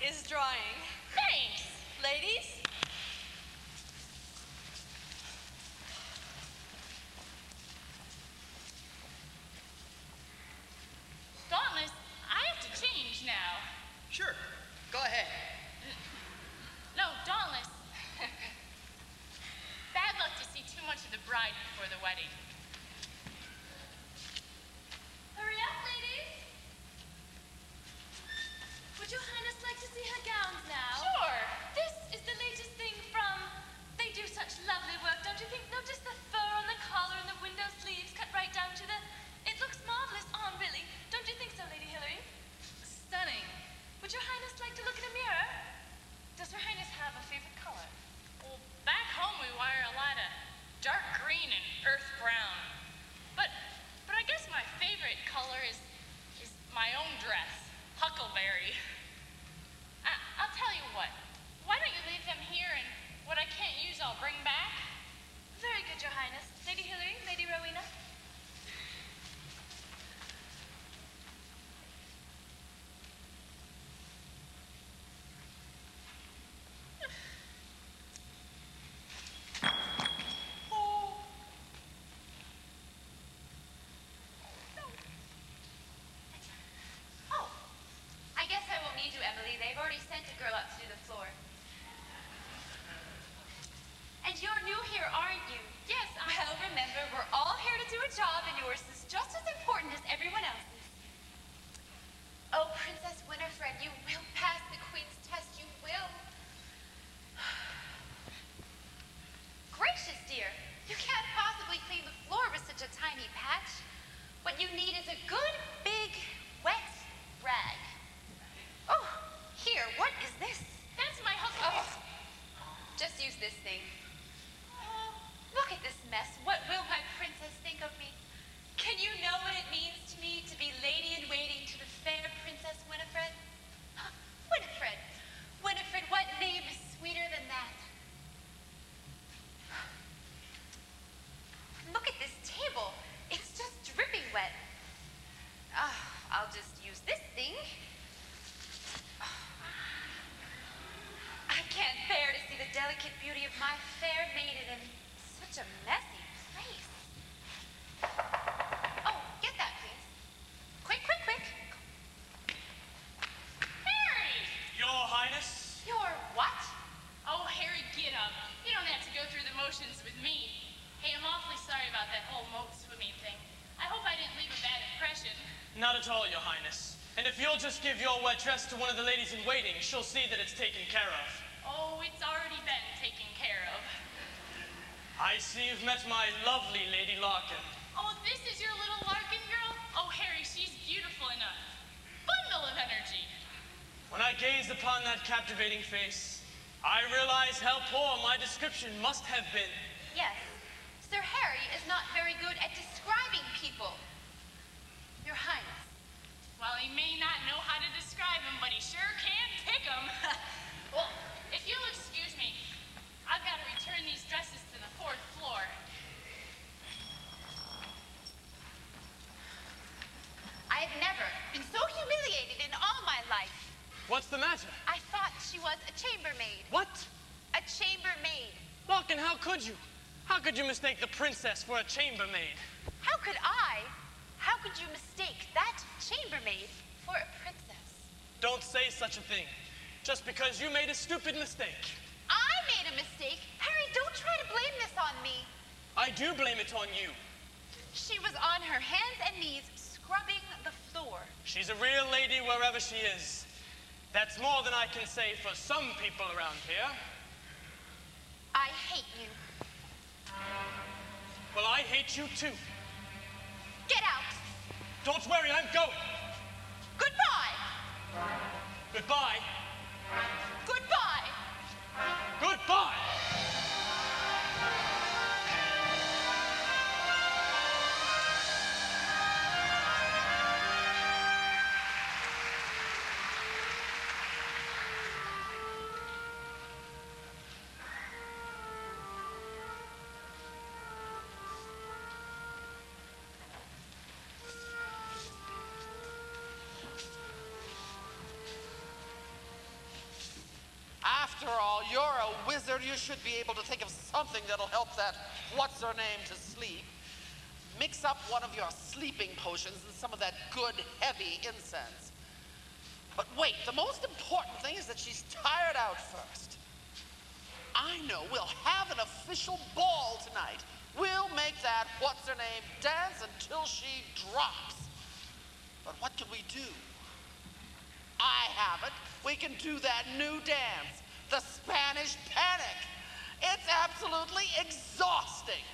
is drying. Thanks. Ladies? Dauntless, I have to change now. Sure, go ahead. No, Dauntless. Bad luck to see too much of the bride before the wedding. Hurry up, ladies. Would your highness like to see her gowns now? Sure. This is the latest thing from... They do such lovely work, don't you think? Notice the fur on the collar and the window sleeves cut right down to the... It looks marvelous on, really. Don't you think so, Lady Hillary? Stunning. Would your highness like to look in a mirror? Does her highness have a favorite color? Well, back home we wear a lot of dark green and earth brown. But I guess my favorite color is my own dress, Huckleberry. I'll tell you what. Why don't you leave them here, and what I can't use I'll bring back? Very good, your highness. Lady Hillary, Lady Rowena. Oh, I guess I won't need you, Emily. They've already sent a girl up to do the floor. And you're new here, aren't you? Yes, Well, remember, we're all here to do a job, and yours is just as important as everyone else's. Oh, Princess Winifred, you will pass the Queen's test. You will. Gracious, dear. You can't possibly clean the floor with such a tiny patch. What you need is a good, big, wet rag. Oh, here, what is this? that's my Huckleberry. Just use this thing. Look at this mess. What will my princess think of me? Can you know what it means to me to be lady in waiting to the fair Princess Winifred? Winifred. Winifred, what name is sweeter than that? Look at this table. It's just dripping wet. I'll just use this thing. I can't bear to see the delicate beauty of my fair maiden in such a messy place. Oh, get that, please. Quick, quick, quick. Harry! Your Highness? Your what? Oh, Harry, get up. You don't have to go through the motions with me. Hey, I'm awfully sorry about that whole moat swimming thing. I hope I didn't leave a bad impression. Not at all, Your Highness. And if you'll just give your wet dress to one of the ladies in waiting, she'll see that it's taken care of. Oh, it's already been taken care of. I see you've met my lovely Lady Larkin. Oh, this is your little Larkin girl? Oh, Harry, she's beautiful and a bundle of energy. When I gazed upon that captivating face, I realized how poor my description must have been. Yes. Sir Harry is not very good at describing people. Your Highness. Well, he may not know how to describe them, but he sure can pick them. Well, if you'll excuse me, I've got to return these dresses to the 4th floor. I have never been so humiliated in all my life. What's the matter? I thought she was a chambermaid. What? A chambermaid. Larkin, how could you? How could you mistake the princess for a chambermaid? How could I? How could you mistake that chambermaid for a princess? Don't say such a thing. Just because you made a stupid mistake. I made a mistake. Harry, don't try to blame this on me. I do blame it on you. She was on her hands and knees scrubbing the floor. She's a real lady wherever she is. That's more than I can say for some people around here. I hate you. Well, I hate you too. Get out. Don't worry, I'm going. Goodbye. Goodbye. Goodbye. Goodbye. all, you're a wizard. You should be able to think of something that'll help that what's-her-name to sleep. Mix up one of your sleeping potions and some of that good, heavy incense. But wait, the most important thing is that she's tired out first. I know, we'll have an official ball tonight. We'll make that what's-her-name dance until she drops. But what can we do? I have it. We can do that new dance, the Spanish Panic. It's absolutely exhausting.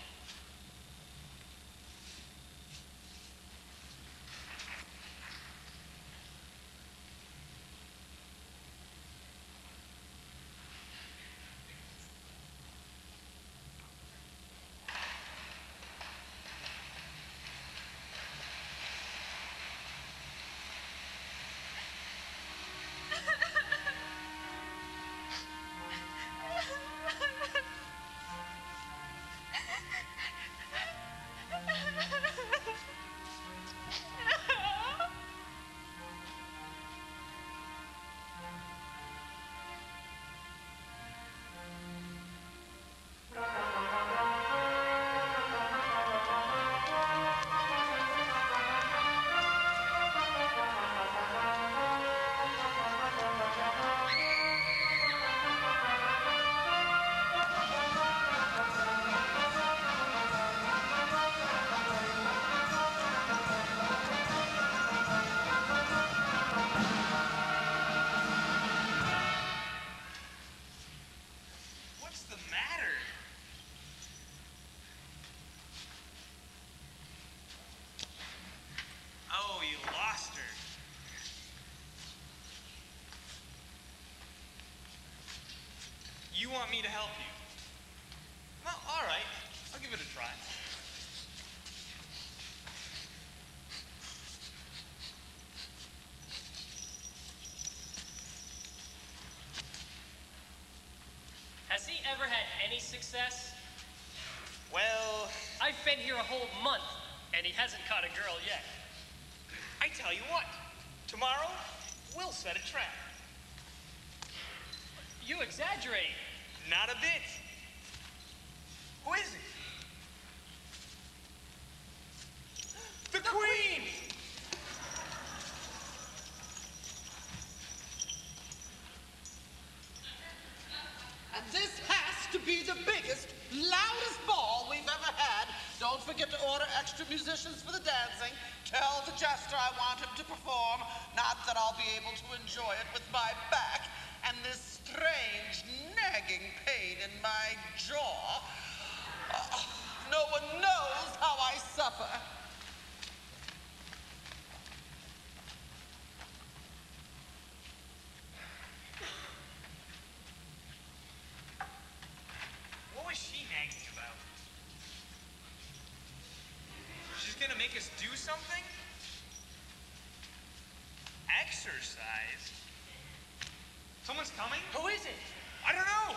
You want me to help you? Well, all right. I'll give it a try. Has he ever had any success? Well, I've been here a whole month, and he hasn't caught a girl yet. I tell you what. Tomorrow, we'll set a trap. You exaggerate. Not a bit. Who is it? The Queen! And this has to be the biggest, loudest ball we've ever had. Don't forget to order extra musicians for the dancing. Tell the jester I want him to perform. Not that I'll be able to enjoy it with my back and this strange, nagging pain in my jaw. No one knows how I suffer. What was she nagging about? She's gonna make us do something? Exercise? Someone's coming? Who is it? I don't know!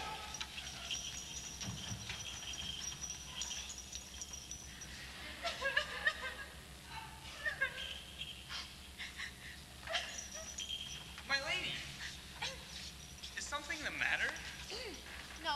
My lady, is something the matter? No,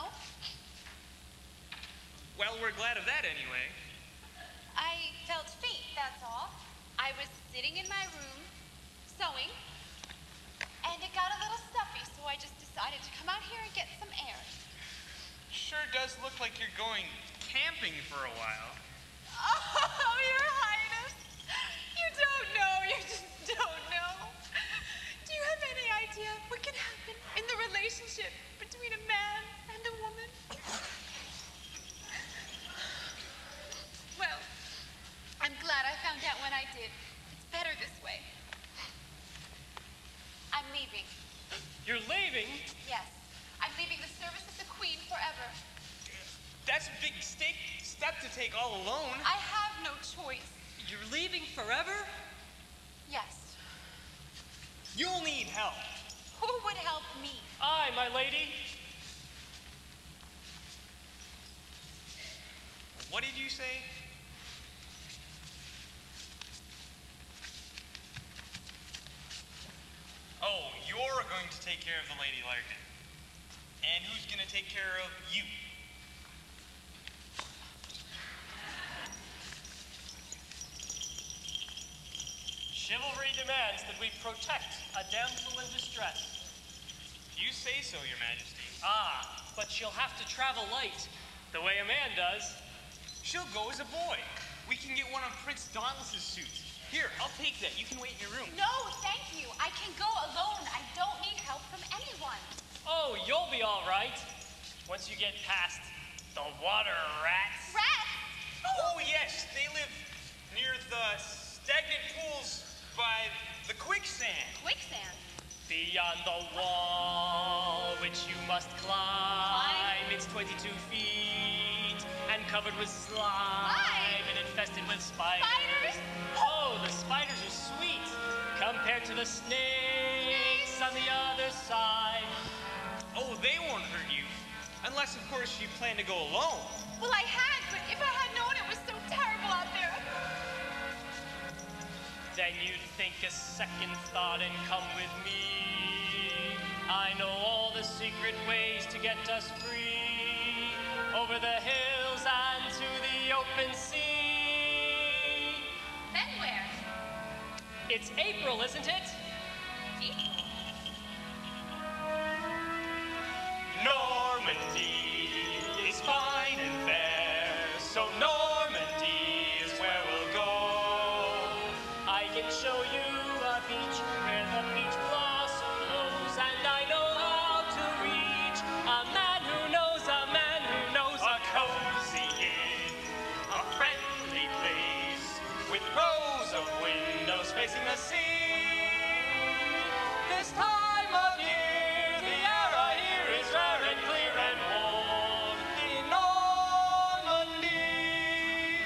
Well, we're glad of that anyway. I felt faint, that's all. I was sitting in my room, sewing, and it got a little stuffy, so I just decided to come out here and get some air. Sure does look like you're going camping for a while. Oh, Your Highness, you don't know, you just don't know. Do you have any idea what can happen in the relationship between a man and a woman? Well, I'm glad I found out when I did. It's better this way. I'm leaving. You're leaving? Yes, I'm leaving the service of the Queen forever. That's a big step to take all alone. I have no choice. You're leaving forever? Yes. You'll need help. Who would help me? Aye, my lady. What did you say? Oh, you're going to take care of the Lady Larkin. And who's gonna take care of you? Chivalry demands that we protect a damsel in distress. You say so, Your Majesty. Ah, but she'll have to travel light, the way a man does. She'll go as a boy. We can get one of Prince Dauntless's suits. Here, I'll take that. You can wait in your room. No, thank you. I can go alone. I don't need help from anyone. Oh, you'll be all right. Once you get past the water rats. Rats? Oh, yes. They live near the stagnant pools by the quicksand. Quicksand. Beyond the wall, which you must climb. It's 22 feet and covered with slime and infested with spiders. Spiders? Oh, the spiders are sweet compared to the snakes on the other side. Oh, they won't hurt you. Unless, of course, you plan to go alone. Well, I had, but if I had known it was so terrible out there. Then you'd think a second thought and come with me. I know all the secret ways to get us free. Over the hills and to the open sea. Then where? It's April, isn't it? April? Normandy is fine and fair, so Normandy is where we'll go. I can show you a beach where the peach blossom blows, and I know how to reach a man who knows a man who knows a cozy inn, a friendly place with rows of windows facing the sea. This time of year, the air I hear is rare and clear and warm in Normandy.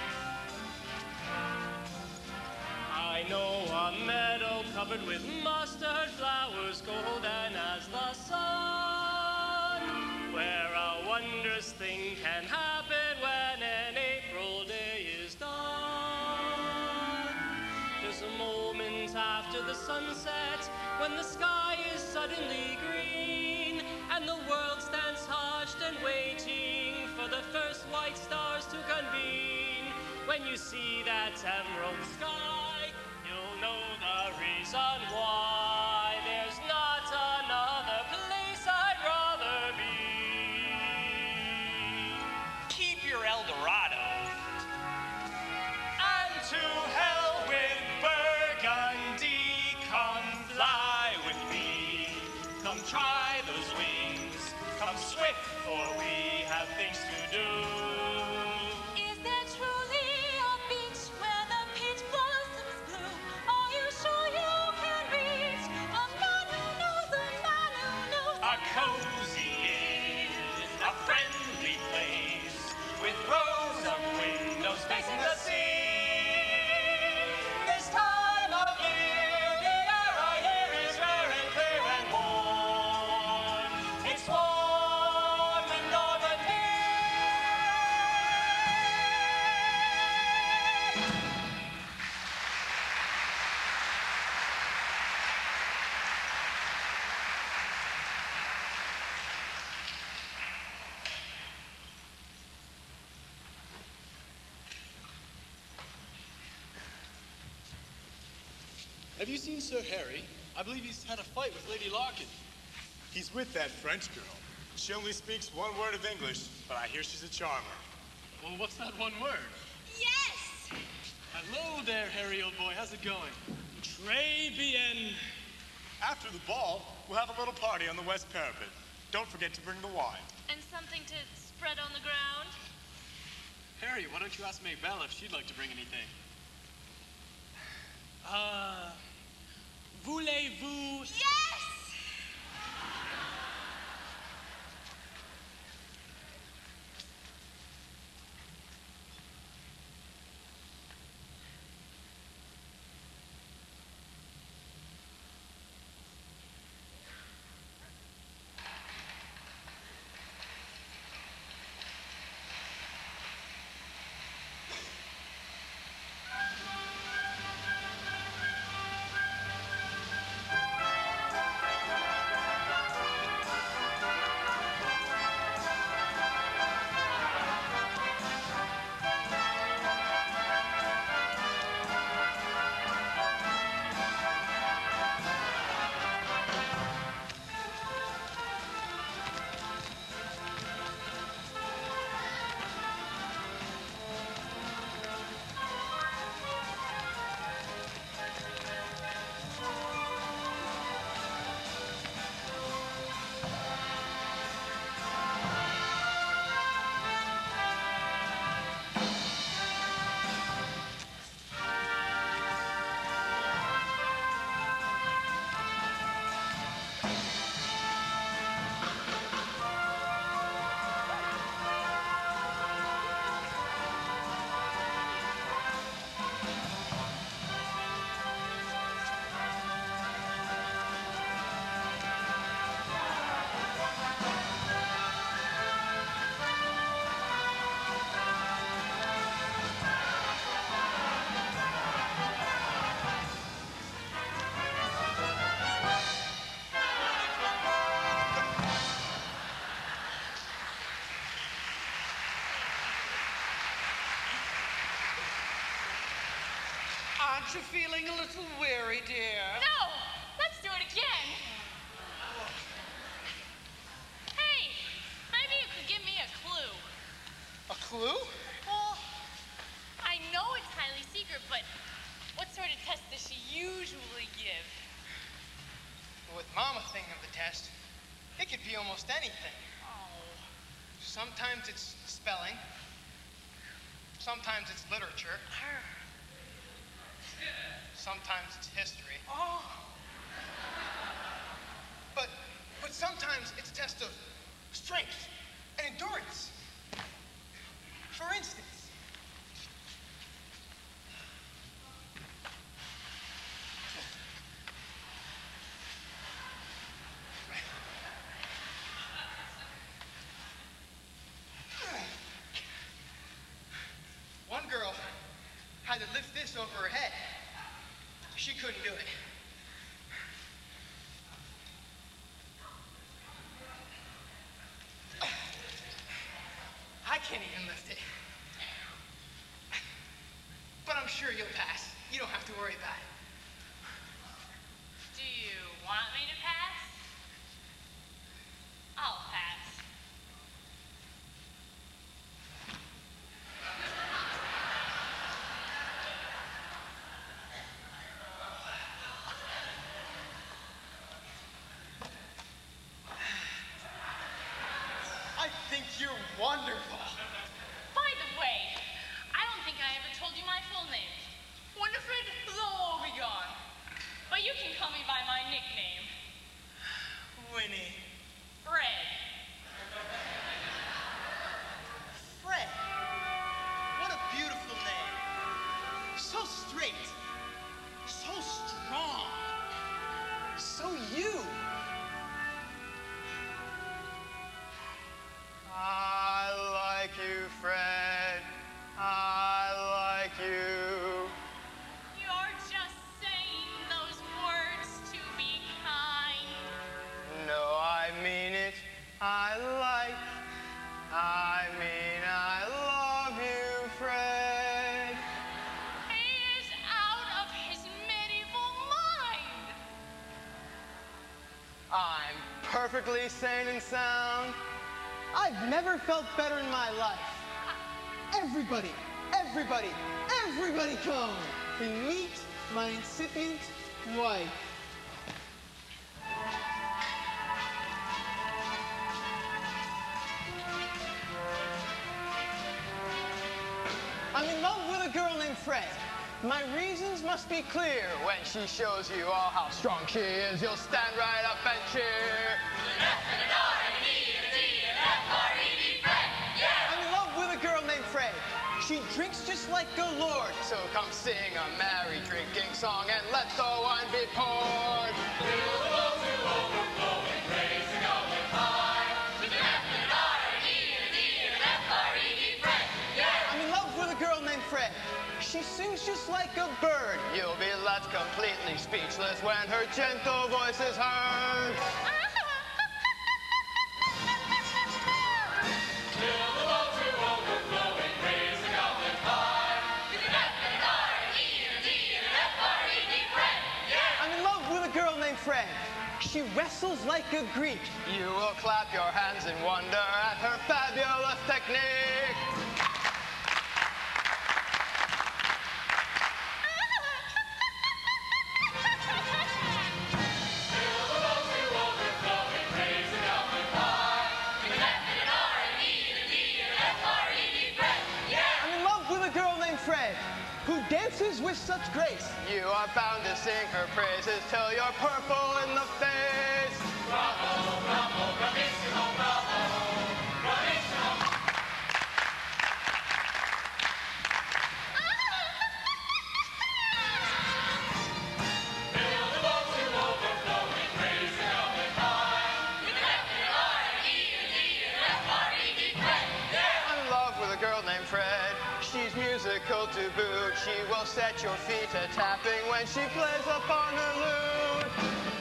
I know a meadow covered with mustard flowers, golden as the sun, where a wondrous thing can happen when an April day is done. There's a moment after the sunset when the sky is suddenly green and the world stands hushed and waiting for the first white stars to convene. When you see that emerald sky, you'll know the reason why there's not another place I'd rather be. Keep your El Dorado. And to hell with Burgundy, come fly with me. Come try those wings, come swift, for we have things to do. Is there truly a beach where the peach blossoms bloom? Are you sure you can reach a man who knows a man who knows? A cozy inn, a friendly place, with rows of windows facing the sea. This time of year, the air I hear is rare and clear and warm. It's warm in Normandy. Have you seen Sir Harry? I believe he's had a fight with Lady Larkin. He's with that French girl. She only speaks one word of English, but I hear she's a charmer. Well, what's that one word? Yes! Hello there, Harry, old boy. How's it going? Très bien. After the ball, we'll have a little party on the west parapet. Don't forget to bring the wine. And something to spread on the ground? Harry, why don't you ask Maybelle if she'd like to bring anything? Voulez-vous... Yes! Aren't you feeling a little weary, dear? No! Let's do it again. Hey, maybe you could give me a clue. A clue? Well, I know it's highly secret, but what sort of test does she usually give? With Mama thinking of the test, it could be almost anything. Oh. Sometimes it's spelling. Sometimes it's literature. Sometimes it's history. Oh. But sometimes it's a test of strength and endurance. For instance, one girl had to lift this over her head. She couldn't do it. I can't even lift it. But I'm sure you'll pass. You don't have to worry about it. Do you want me to pass? I'll pass. I think you're wonderful. By the way, I don't think I ever told you my full name. Winifred Lowbegone. But you can call me by my nickname, Winnie. Fred. Fred. What a beautiful name. So straight. So strong. So you. I like you, Fred. I like you. You're just saying those words to be kind. No, I mean it. I mean I love you, Fred. He is out of his medieval mind. I'm perfectly sane and sound. I've never felt better in my life. Everybody come and meet my incipient wife. I'm in love with a girl named Fred. My reasons must be clear. When she shows you all how strong she is, you'll stand right up and cheer. I'm in love with a girl named Fred. She drinks just like a lord. So come sing a merry drinking song and let the wine be poured. Fill the bowl to overflowing, praising God with high. With an F and an R and an E and an E and an F R E D, Fred. Yeah! I'm in love with a girl named Fred. She sings just like a bird. You'll be left completely speechless when her gentle voice is heard. Fill the bowl to overflowing, praising God with high. With an F and an R, an E and an E and an F R E D, Fred. Yeah! I'm in love with a girl named Fred. She wrestles like a Greek. You will clap your hands in wonder at her fabulous technique. Fred, who dances with such grace. You are bound to sing her praises till you're purple in the face. Bravo, bravo, bravissimo, bravo, bravissimo. Fill the bowl to overflowing, praising God with high. With an F and an R, an E and an E and an F R E D, Fred. Yeah! I'm in love with a girl named Fred. She's musical to boot. She will set your feet a tapping when she plays upon her lute.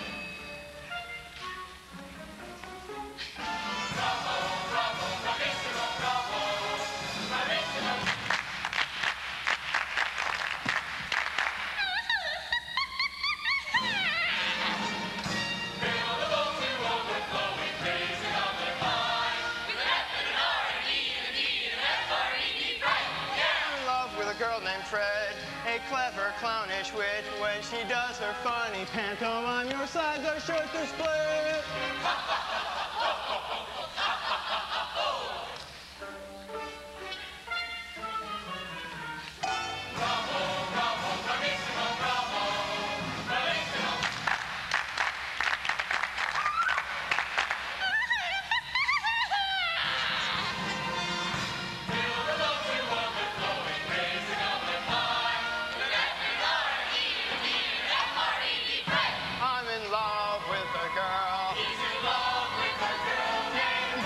Bravo, bravo, bravissimo, bravo, bravissimo. switch when she does her funny pantomime. Your sides are sure to split. I'm in love with a girl. He's in love with a girl named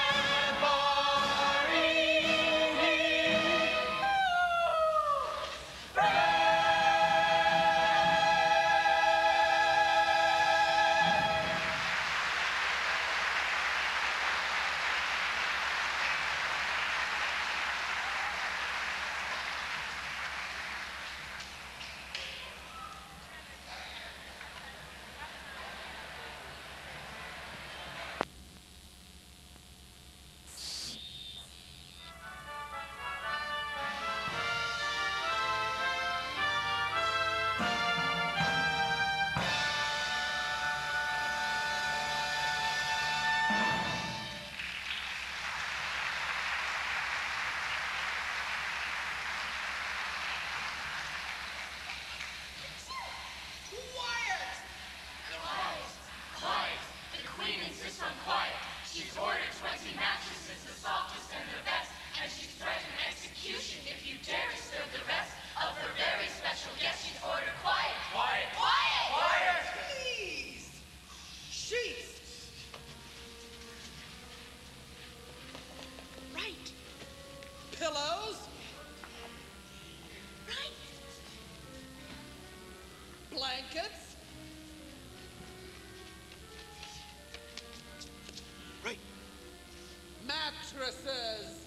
Quiet! The Queen insists on quiet. She's ordered 20 mattresses, the softest and the best, and she's threatened execution if you dare disturb the rest of her very special guest. She's ordered quiet! Quiet! Quiet! Quiet! Please! Sheets! Right. Pillows? Right. Blankets? Right. Mattresses?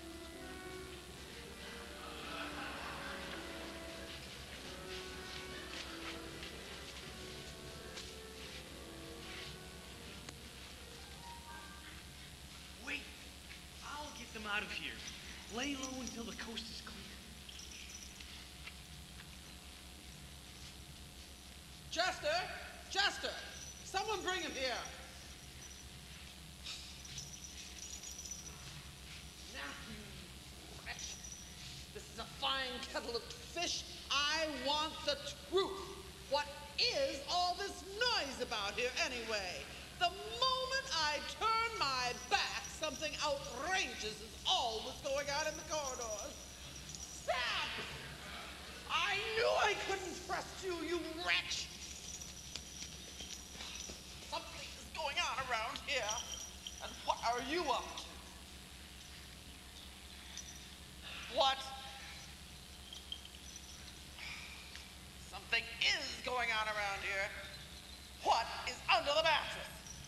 Wait, I'll get them out of here. Lay low until the coast is clear. Chester! Chester! Someone bring him here. Now, wretch. This is a fine kettle of fish. I want the truth. What is all this noise about here anyway? The moment I turn my back, something outrageous is always going on in the corridors. Stop! I knew I couldn't trust you, you wretch! Something is going on around here. And what are you up to? What? Something is going on around here. What is under the mattress?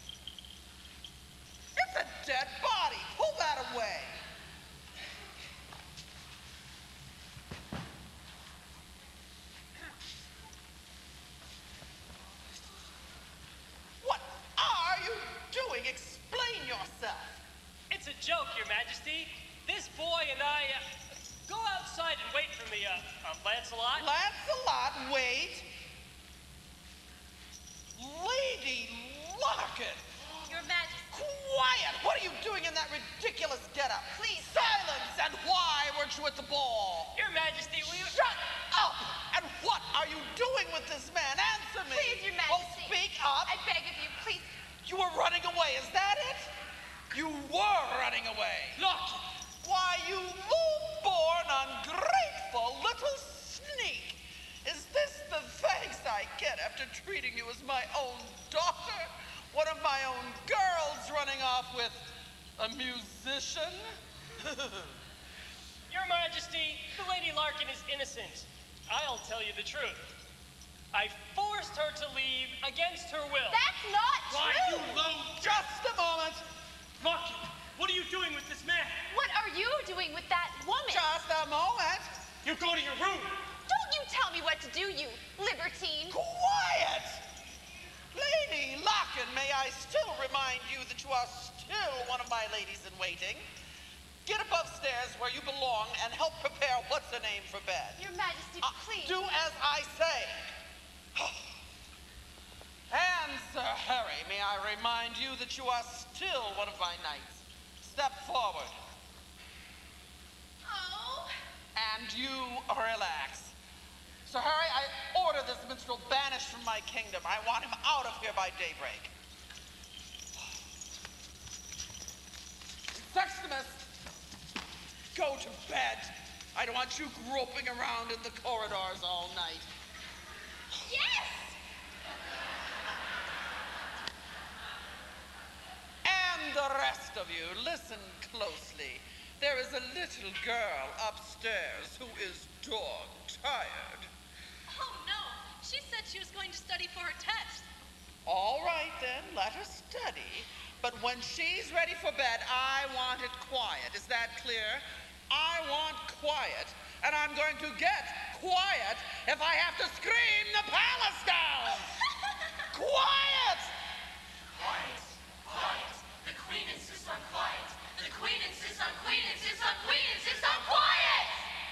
It's a dead body. Pull that away. What are you doing? Explain yourself. It's a joke, Your Majesty. This boy and I go outside and wait for me, Lancelot. Lancelot, wait. Lady Larkin. Your Majesty. Quiet! What are you doing in that ridiculous getup? Please. Silence! And why weren't you at the ball? Your Majesty, we... Shut up! And what are you doing with this man? Answer me! Please, Your Well, Majesty. speak up! I beg of you, please. You were running away, is that it? You were running away. Look! Why, you low-born, ungrateful little sneak! Is this the thanks I get after treating you as my own daughter? One of my own girls running off with a musician? Your Majesty, the Lady Larkin is innocent. I'll tell you the truth. I forced her to leave against her will. That's not Why, true. you low... Just a moment. Larkin, what are you doing with this man? What are you doing with that woman? Just a moment. You go to your room. Don't you tell me what to do, you libertine. Quiet! Lady Larkin, may I still remind you that you are still one of my ladies in waiting? Get above stairs where you belong and help prepare what's-her-name for bed. Your Majesty, please. Do as I say. And, Sir Harry, may I remind you that you are still one of my knights. Step forward. Oh. And you relax. Sir Harry, I order this minstrel banished from my kingdom. I want him out of here by daybreak. Sextimus, go to bed. I don't want you groping around in the corridors all night. Yes! And the rest of you, listen closely. There is a little girl upstairs who is dog-tired. Oh, no. She said she was going to study for her test. All right, then, let her study. But when she's ready for bed, I want it quiet. Is that clear? I want quiet, and I'm going to get quiet if I have to scream the palace down. Quiet! Quiet, quiet. The Queen insists on quiet. The Queen insists on Queen insists on Queen insists on quiet!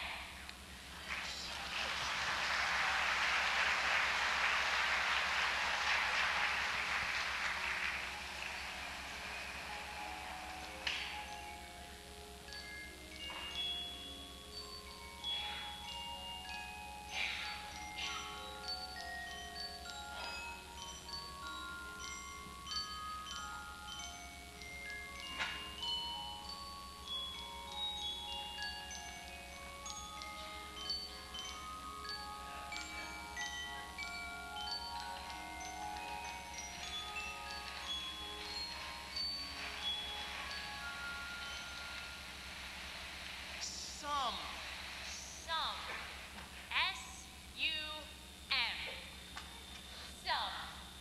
Some. S-U-M. Some.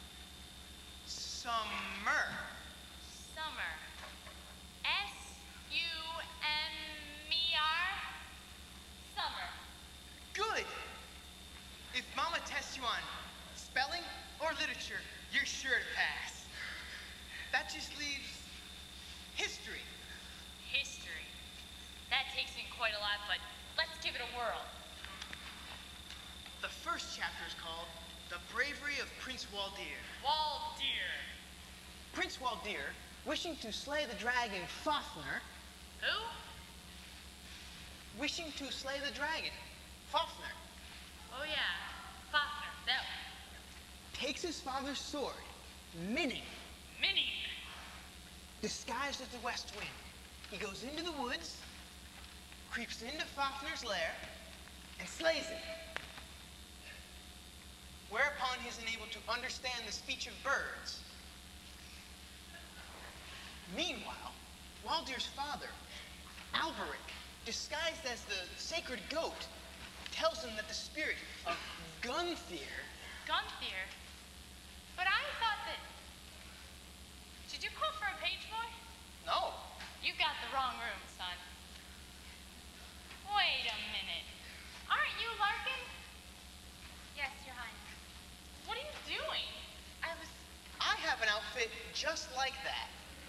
Summer. Summer. S-U-M-E-R. Summer. Good. If Mama tests you on spelling or literature, you're sure to pass. That just leaves history. History. That takes in quite a lot, but let's give it a whirl. The first chapter is called The Bravery of Prince Waldir. Waldir. Prince Waldir, wishing to slay the dragon Fafnir, Who? wishing to slay the dragon Fafnir, Oh, yeah. Fafnir. That one. takes his father's sword, Minnie, Minnie. disguised as the West Wind. He goes into the woods, creeps into Fafnir's lair, and slays him. Whereupon he's unable to understand the speech of birds. Meanwhile, Waldir's father, Alberic, disguised as the sacred goat, tells him that the spirit of Gunther. Gunther. But I thought that... Did you call for a page boy? No, You got the wrong room, son. Wait a minute. Aren't you Larkin? Yes, Your Highness. What are you doing? I have an outfit just like that.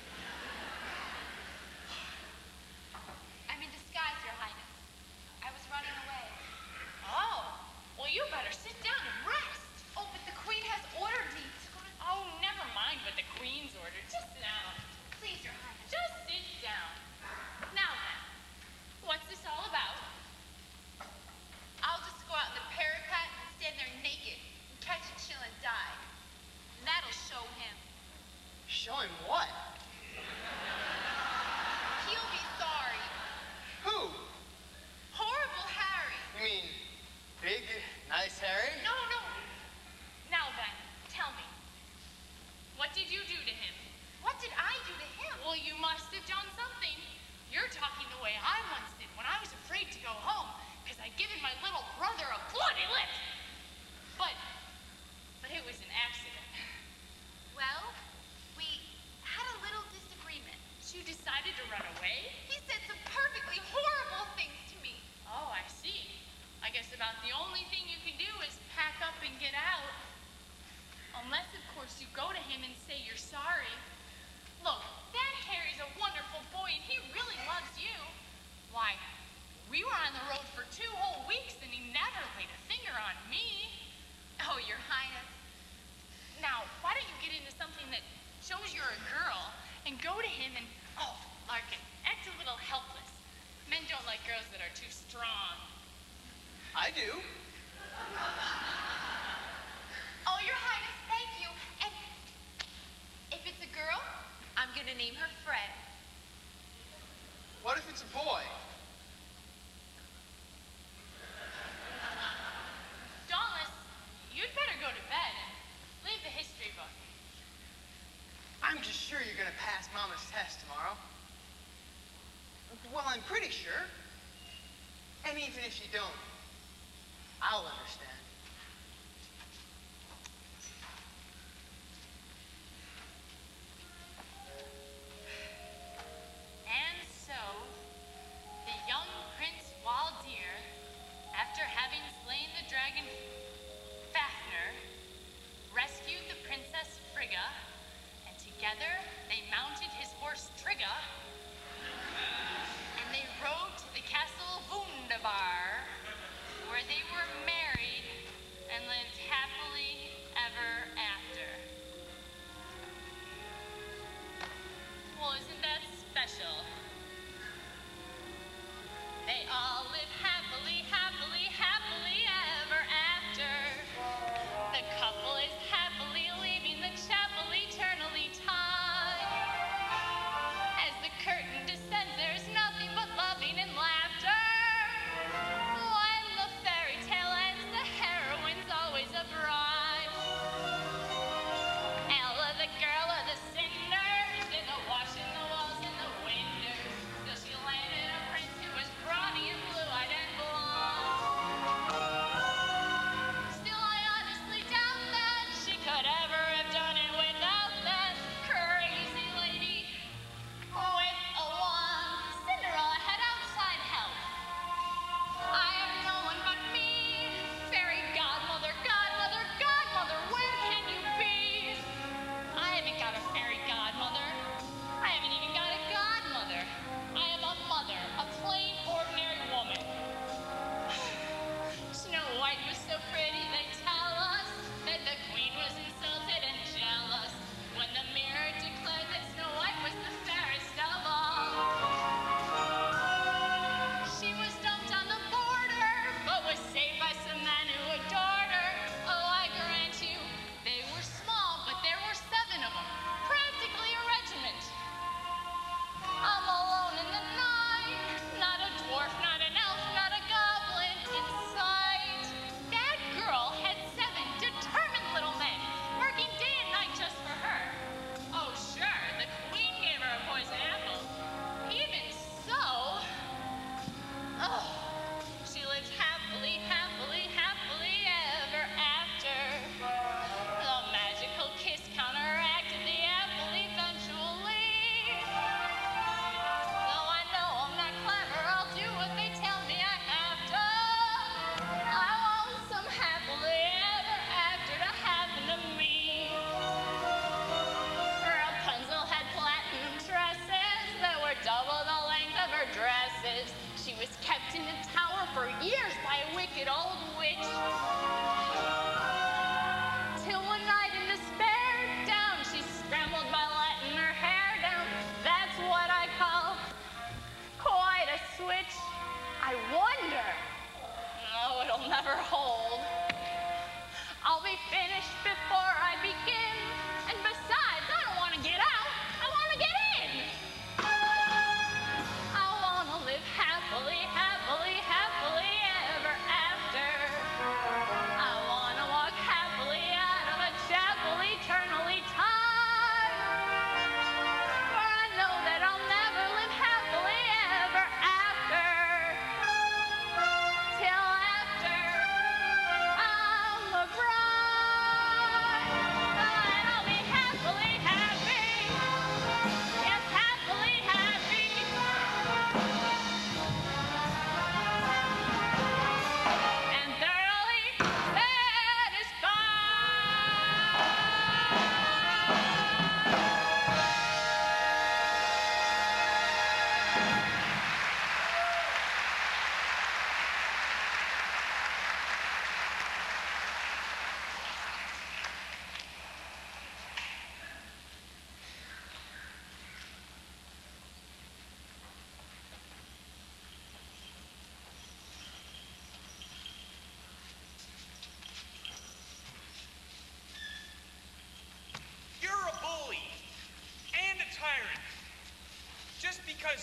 I'm in disguise, Your Highness. I was running away. Oh, well, you better sit down and rest. Oh, but the Queen has ordered me to go to... Oh, never mind what the Queen's ordered. Just sit down. Please, Your Highness. Just sit down. Now then, what's this all about? I'll just go out in the parapet and stand there naked and catch a chill and die. And that'll show him. Show him what? I do. Oh, Your Highness, thank you. And if it's a girl, I'm gonna name her Fred. What if it's a boy? Dauntless, you'd better go to bed and leave the history book. I'm just sure you're gonna pass Mama's test tomorrow. Well, I'm pretty sure. And even if you don't, I'll understand. And so, the young Prince Waldir, after having slain the dragon Fafnir, rescued the Princess Frigga, and together they mounted his horse Trigga, and they rode to the castle Wunderbar, where they were married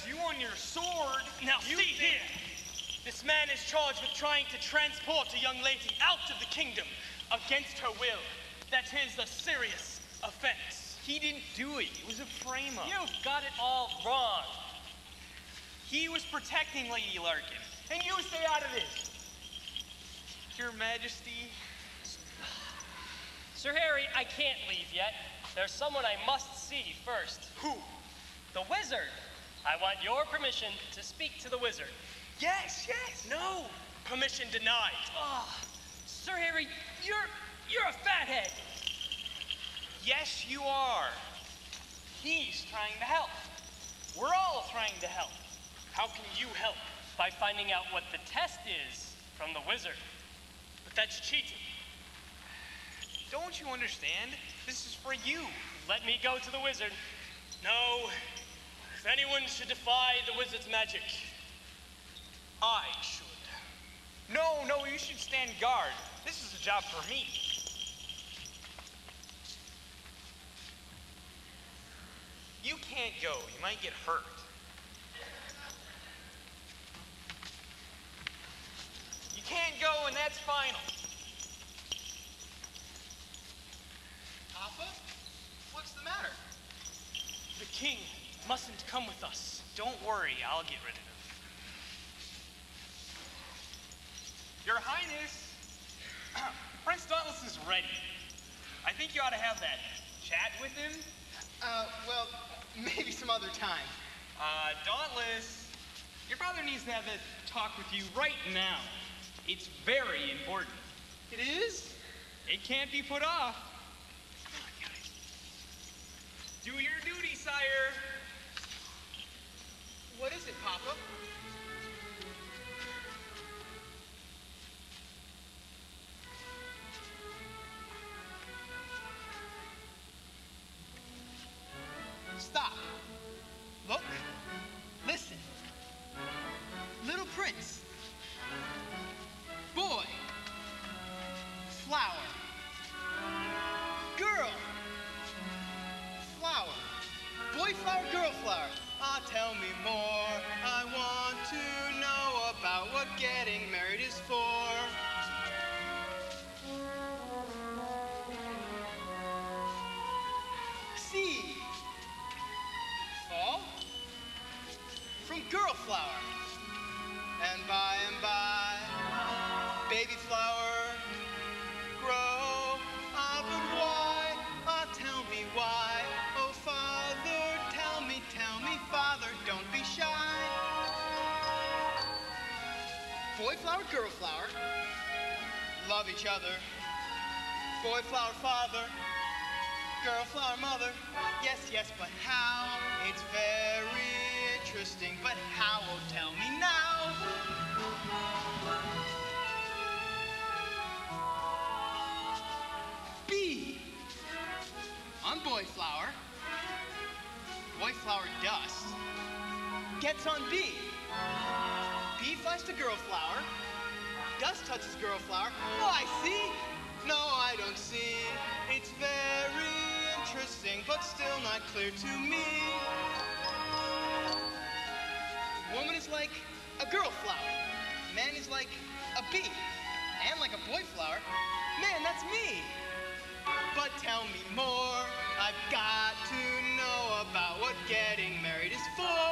you on your sword. Now see here. This man is charged with trying to transport a young lady out of the kingdom against her will. That is a serious offense. He didn't do it. It was a frame-up. You've got it all wrong. He was protecting Lady Larkin. And you stay out of this. Your Majesty. Sir Harry, I can't leave yet. There's someone I must see first. Who? The wizard. I want your permission to speak to the wizard. Yes, yes. No. Permission denied. Oh, Sir Harry, you're a fathead. Yes, you are. He's trying to help. We're all trying to help. How can you help? By finding out what the test is from the wizard. But that's cheating. Don't you understand? This is for you. Let me go to the wizard. No. If anyone should defy the wizard's magic, I should. No, you should stand guard. This is a job for me. You can't go. You might get hurt. You can't go, and that's final. Papa? What's the matter? The king mustn't come with us. Don't worry, I'll get rid of him. Your Highness, Prince Dauntless is ready. I think you ought to have that chat with him. Well, maybe some other time. Dauntless, your father needs to have that talk with you right now. It's very important. It is? It can't be put off. Do your duty, sire. What is it, Papa? Stop. Look. Listen. Little prince. Boy. Flower. Girl. Flower. Boy flower, girl flower. Ah, tell me more. I want to know about what getting married is for. Seed. Fall. From girl flower. And by, baby flower. Grow. Ah, but why? Ah, tell me why. Oh, Father, tell me, Father, don't be shy. Boy flower, girl flower, love each other. Boy flower, father, girl flower, mother. Yes, but how? It's very interesting, but how? Oh, tell me now. Bee on boy flower. Boy flower dust gets on bee. Bee flies to girl flower. Dust touches girl flower. Oh, I see. No, I don't see. It's very interesting, but still not clear to me. Woman is like a girl flower. Man is like a bee. And like a boy flower. Man, that's me. But tell me more. I've got to know about what getting married is for.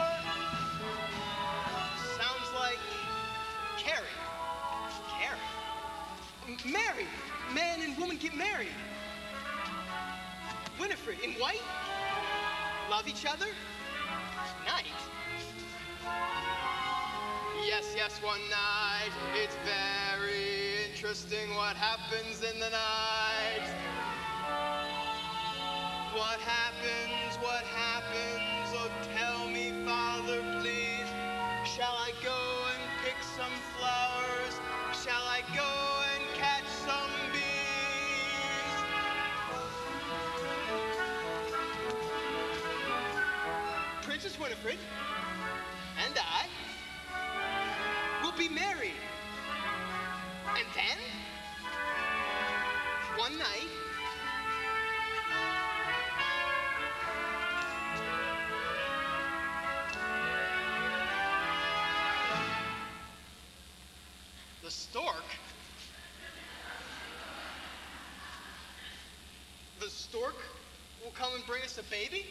Sounds like Carrie. Married. Man and woman get married. Winifred in white. Love each other. Night. Yes, one night. It's very interesting what happens in the night. What happens? Oh, tell me, Father, please. Shall I go and pick some flowers? Shall I go and catch some bees? Princess Winifred and I will be married. And then, one night, stork will come and bring us a baby?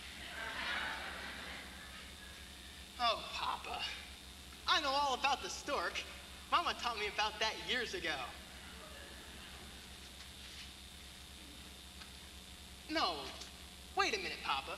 Oh, Papa. I know all about the stork. Mama taught me about that years ago. No, wait a minute, Papa.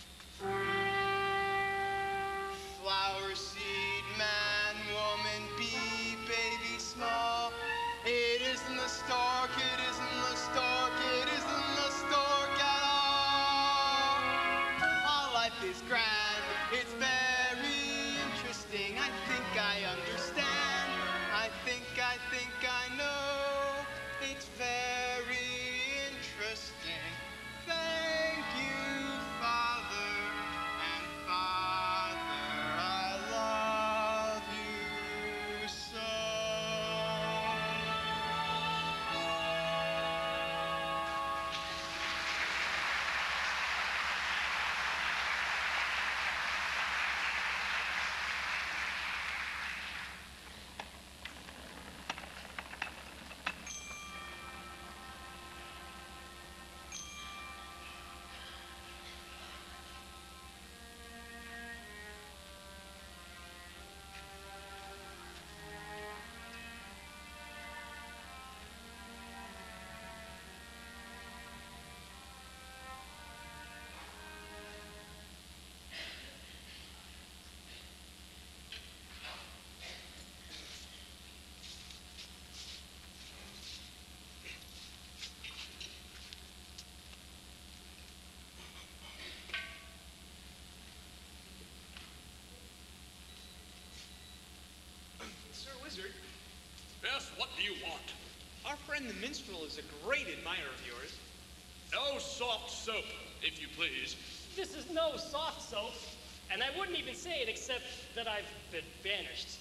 Flower, seed, man, woman, bee, baby, small. It isn't the stork, it isn't the stork, it isn't the stork at all. All life is grand, it's very interesting. I think I understand. I think I know. It's very interesting. Thank you, Father, and Father, I love you so. Sir Wizard, Yes, what do you want? our friend the minstrel is a great admirer of yours. No soft soap, if you please. This is no soft soap, and I wouldn't even say it except that I've been banished.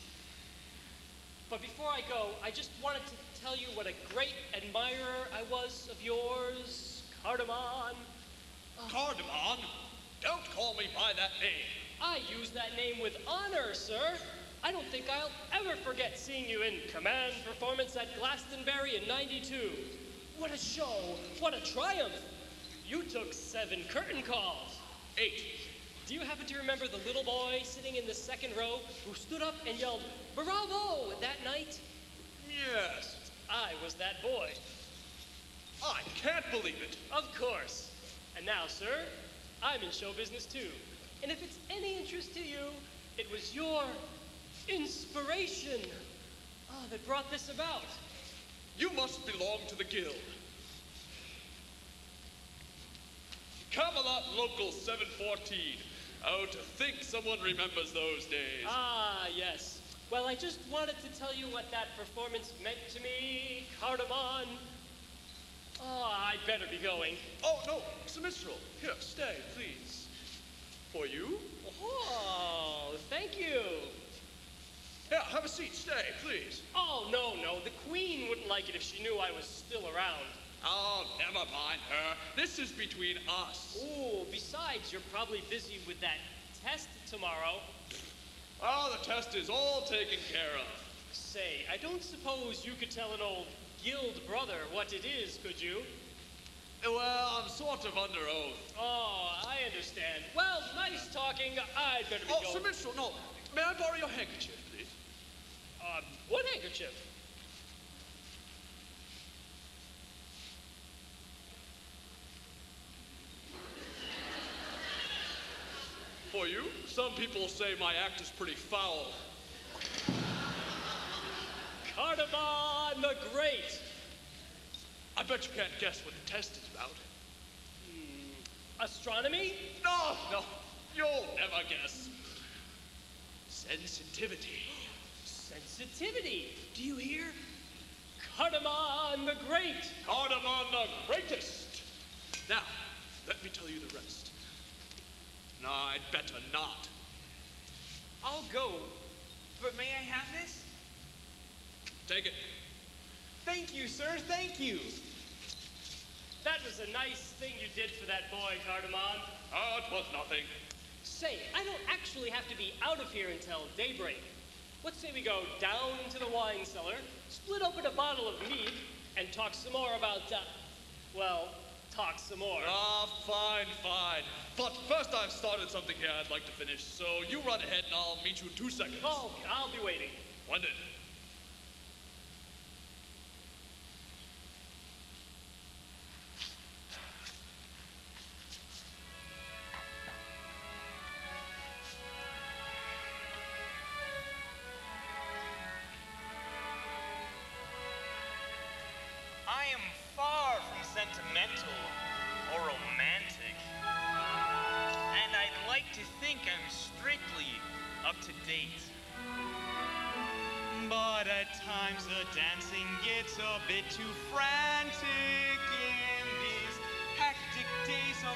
But before I go, I just wanted to tell you what a great admirer I was of yours, Cardamon. Cardamon? Don't call me by that name. I use that name with honor, sir. I don't think I'll ever forget seeing you in command performance at Glastonbury in '92. What a show! What a triumph! You took 7 curtain calls. 8. Do you happen to remember the little boy sitting in the second row who stood up and yelled, "Bravo!" that night? Yes. I was that boy. I can't believe it. Of course. And now, sir, I'm in show business too. And if it's any interest to you, it was your inspiration that brought this about. You must belong to the guild. Camelot Local 714. Oh, to think someone remembers those days. Ah, yes. Well, I just wanted to tell you what that performance meant to me, Cardamon. Oh, I'd better be going. Oh, no, Sir Minstrel. Here, stay, please. For you? Oh, thank you. Here, have a seat. Stay, please. Oh, no. The Queen wouldn't like it if she knew I was still around. Oh, never mind her. This is between us. Oh, besides, you're probably busy with that test tomorrow. Oh, the test is all taken care of. Say, I don't suppose you could tell an old guild brother what it is, could you? Well, I'm sort of under oath. Oh, I understand. Well, nice talking. I'd better be Oh, going. Sir Minstrel, no. May I borrow your handkerchief, please? What handkerchief? For you? Some people say my act is pretty foul. Cardamon the Great. I bet you can't guess what the test is about. Astronomy? No, you'll never guess. Sensitivity. Sensitivity. Do you hear? Cardamon the Great. Cardamon the Greatest. Now, let me tell you the rest. No, I'd better not. I'll go, but may I have this? Take it. Thank you, sir, thank you. That was a nice thing you did for that boy, Cardamon. Oh, it was nothing. Say, I don't actually have to be out of here until daybreak. Let's say we go down into the wine cellar, split open a bottle of mead, and talk some more about, well, talk some more. Ah, fine, fine. But first I've started something here I'd like to finish, so you run ahead and I'll meet you in 2 seconds. Oh, I'll be waiting. Splendid. I am far from sentimental or romantic. And I'd like to think I'm strictly up to date. But at times the dancing gets a bit too frantic in these hectic days of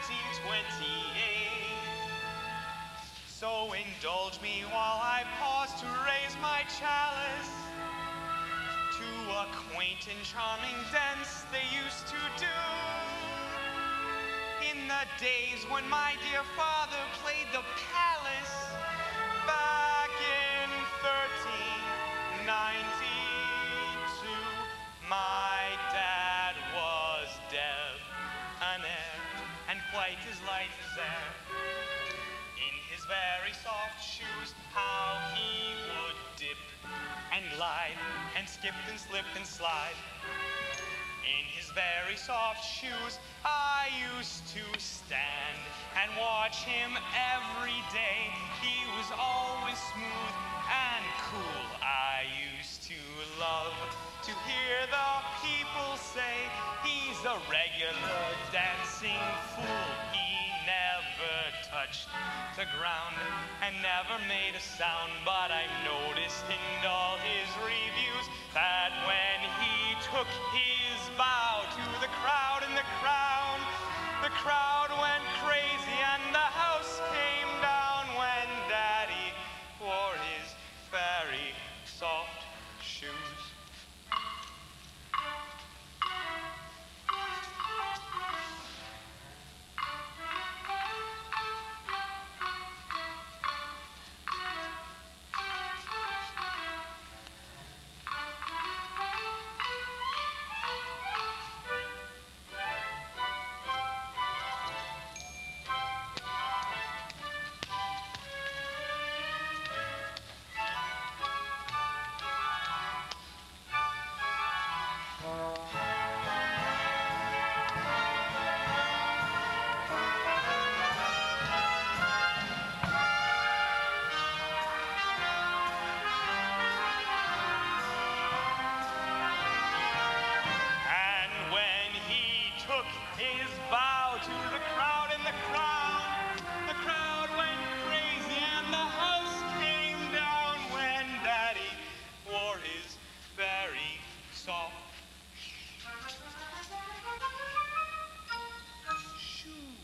1428. So indulge me while I pause to raise my chalice to a quaint and charming dance they used to do in the days when my dear father played the palace back in 1392. My dad was debonair and quite as light as air. In his very soft shoes, how he would dip and glide and skip and slip and slide. In his very soft shoes, I used to stand and watch him every day. He was always smooth and cool. I used to love to hear the people say he's a regular dancing fool. He never touched the ground and never made a sound, but I noticed in all his reviews that when he took his bow to the crowd and the crowd went crazy and the house came down when Daddy wore his very soft shoes. His bow to the crowd and the crowd went crazy and the house came down when Daddy wore his very soft shoes.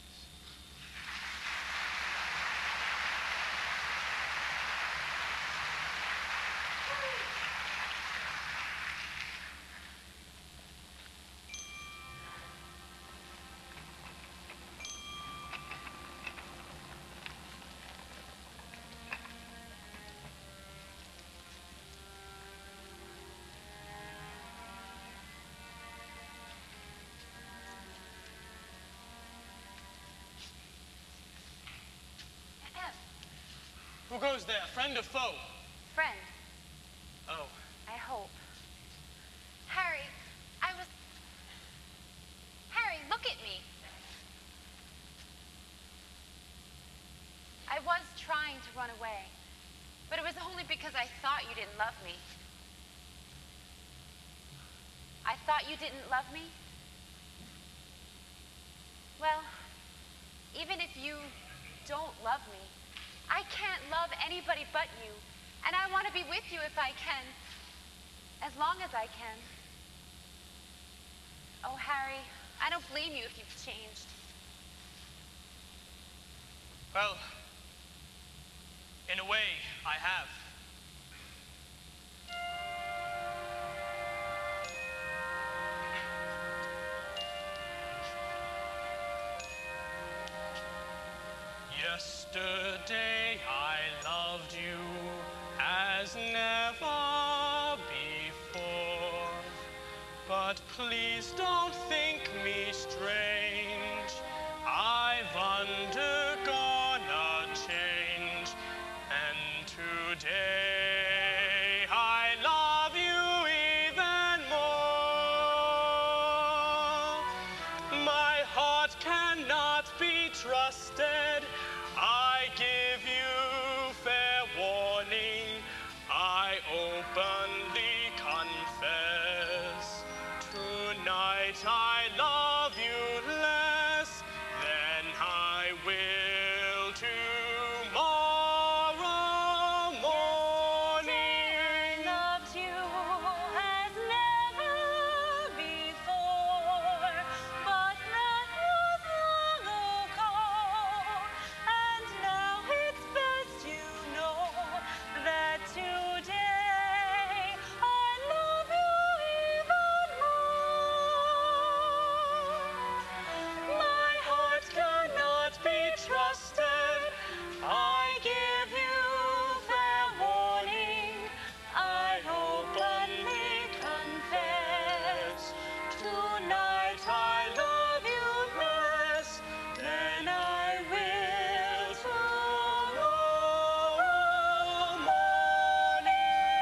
Who goes there, friend or foe? Friend, Oh, I hope. Harry, Harry, look at me. I was trying to run away, but it was only because I thought you didn't love me. I thought you didn't love me? Well, even if you don't love me, I can't love anybody but you, and I want to be with you if I can, as long as I can. Oh, Harry, I don't blame you if you've changed. well, in a way, I have. Yesterday I loved you as never before, but please don't think me strange. trusted. I give you fair warning. I openly confess. Tonight I love you less than I will tomorrow morning. I loved you as never before, but that was long ago, and now it's best you know that today I love you even more. My heart cannot be trusted. I give you fair warning. I openly confess. Tonight I love you less than I will tomorrow morning.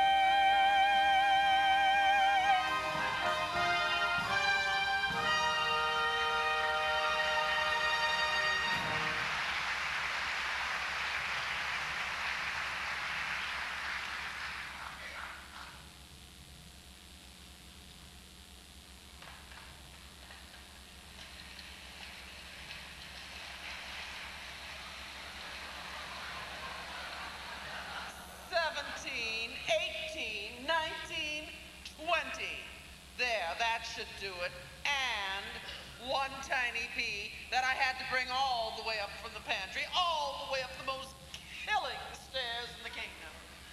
17, 18, 19, 20. There, that should do it. And one tiny pea that I had to bring all the way up from the pantry, all the way up the most killing stairs in the kingdom.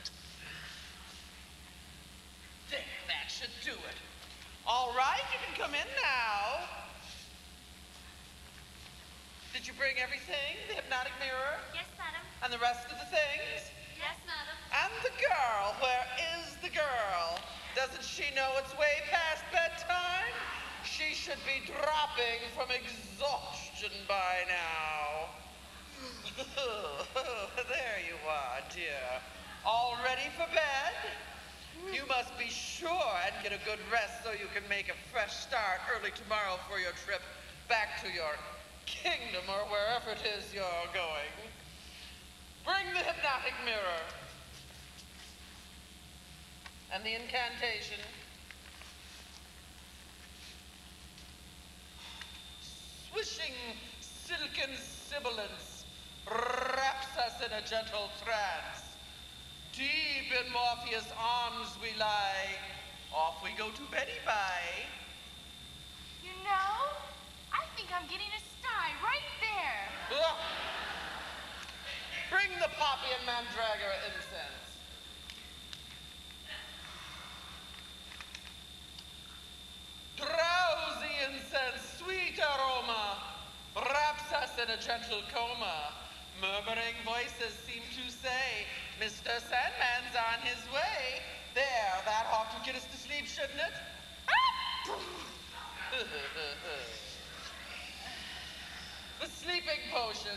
There, that should do it. All right, you can come in now. Did you bring everything? The hypnotic mirror? Yes, madam. And the rest of the things? Yes, madam. And the girl, where is the girl? Doesn't she know it's way past bedtime? She should be dropping from exhaustion by now. There you are, dear. All ready for bed? You must be sure and get a good rest so you can make a fresh start early tomorrow for your trip back to your kingdom or wherever it is you're going. Bring the hypnotic mirror. And the incantation. Swishing silken sibilance wraps us in a gentle trance. Deep in Morpheus' arms we lie. Off we go to Betty Bye. You know, I think I'm getting a sty right there. Ugh. Bring the poppy and mandragora incense. Drowsy incense, sweet aroma, wraps us in a gentle coma. Murmuring voices seem to say, Mr. Sandman's on his way. There, that ought to get us to sleep, shouldn't it? The sleeping potion.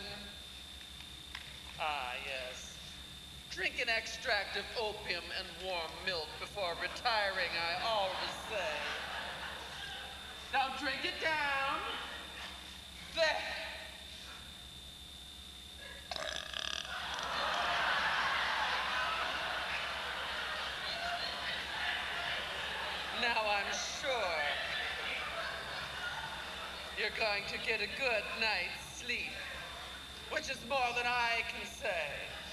Ah, yes. Drink an extract of opium and warm milk before retiring, I always say. Now drink it down. There. Now I'm sure you're going to get a good night's sleep, which is more than I can say.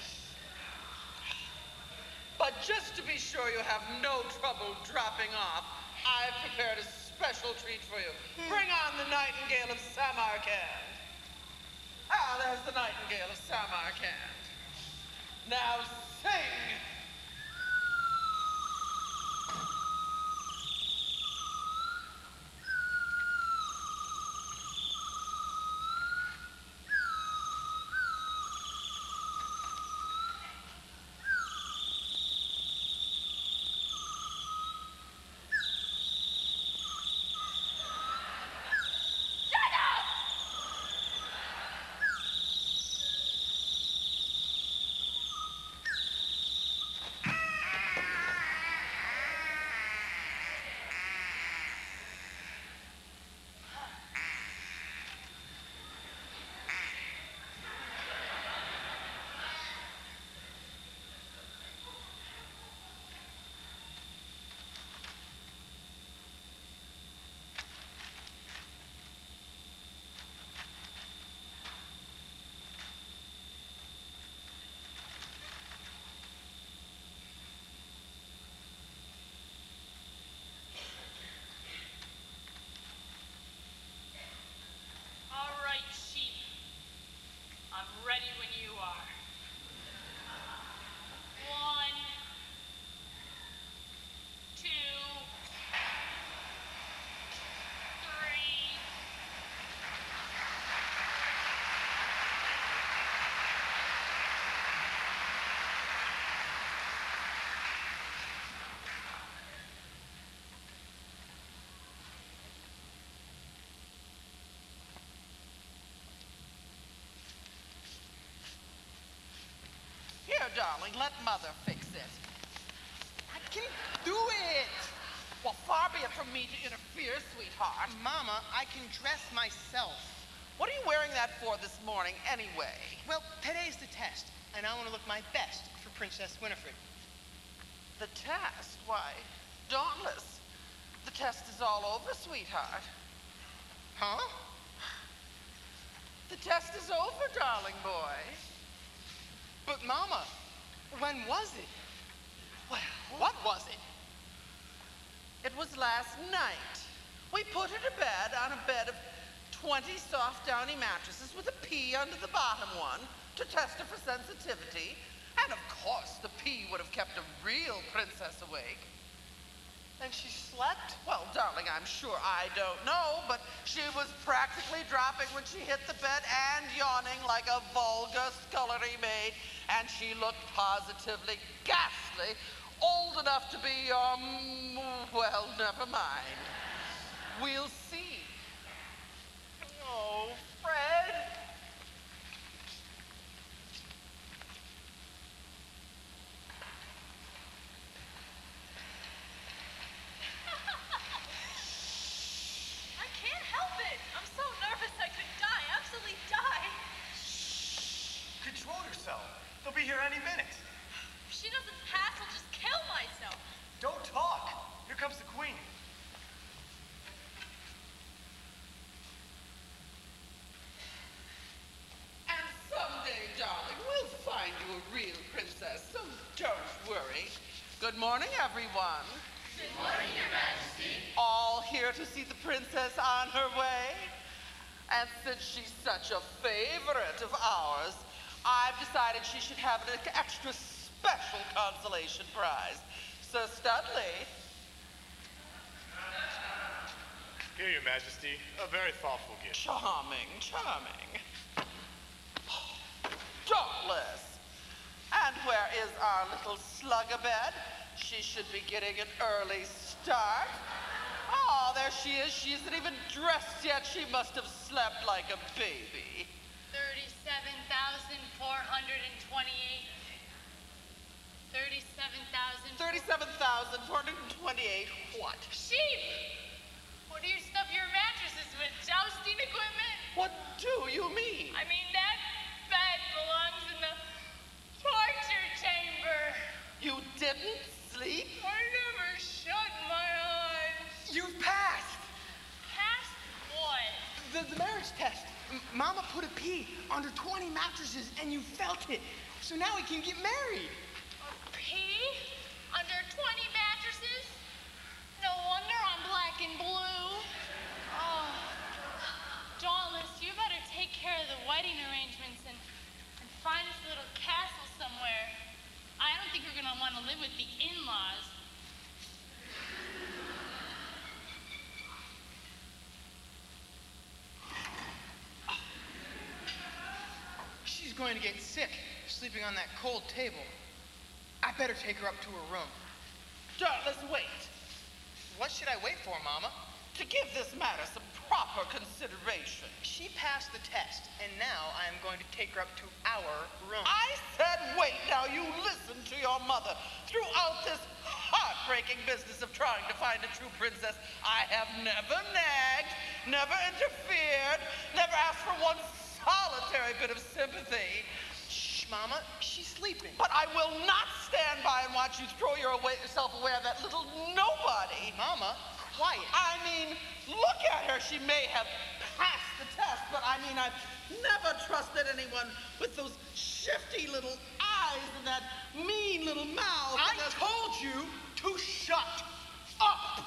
But just to be sure you have no trouble dropping off, I've prepared a special treat for you. Bring on the Nightingale of Samarkand. Ah, there's the Nightingale of Samarkand. Now sing! darling. Let Mother fix it. I can do it. Well, far be it from me to interfere, sweetheart. Mama, I can dress myself. What are you wearing that for this morning, anyway? Well, today's the test, and I want to look my best for Princess Winifred. The test? Why, Dauntless, the test is all over, sweetheart. Huh? The test is over, darling boy. But Mama, when was it? Well, what was it? It was last night. We put her to bed on a bed of 20 soft, downy mattresses with a pea under the bottom one to test her for sensitivity. And of course, the pea would have kept a real princess awake. And she slept? Well, darling, I'm sure I don't know, but she was practically dropping when she hit the bed and yawning like a vulgar scullery maid, and she looked positively ghastly, old enough to be, well, never mind. We'll see. Oh, Fred. I can't help it. I'm so nervous I could die, absolutely die. Control yourself. They'll be here any minute. If she doesn't pass, I'll just kill myself. Don't talk. Here comes the queen. And someday, darling, we'll find you a real princess, so don't worry. Good morning, everyone. Good morning, Your Majesty. All here to see the princess on her way? And since she's such a favorite of ours, I've decided she should have an extra special consolation prize. Sir Studley. Here, Your Majesty. A very thoughtful gift. Charming, charming. Dauntless. And where is our little slug-a-bed? She should be getting an early start. Oh, there she is. She isn't even dressed yet. She must have slept like a baby. 37,428. 37,000. 37,428 what? Sheep! What do you stuff your mattresses with? Jousting equipment? What do you mean? I mean, that bed belongs in the torture chamber. You didn't sleep? I never shut my eyes. You've passed. Past what? The marriage test. Mama put a pea under 20 mattresses and you felt it. So now we can get married. A pea? Under 20 mattresses? No wonder I'm black and blue. Oh, Dauntless, you better take care of the wedding arrangements and find us a little castle somewhere. I don't think we're gonna want to live with the in-laws. She's going to get sick, sleeping on that cold table. I better take her up to her room. Dauntless, wait. What should I wait for, Mama? To give this matter some proper consideration. She passed the test, and now I am going to take her up to our room. I said wait. Now you listen to your mother. Throughout this heartbreaking business of trying to find a true princess, I have never nagged, never interfered, never asked for one solitary bit of sympathy. Shh, Mama, she's sleeping. But I will not stand by and watch you throw yourself away on that little nobody. Mama, quiet. I mean, look at her. She may have passed the test, but I mean, I've never trusted anyone with those shifty little eyes and that mean little mouth. I told you to shut up.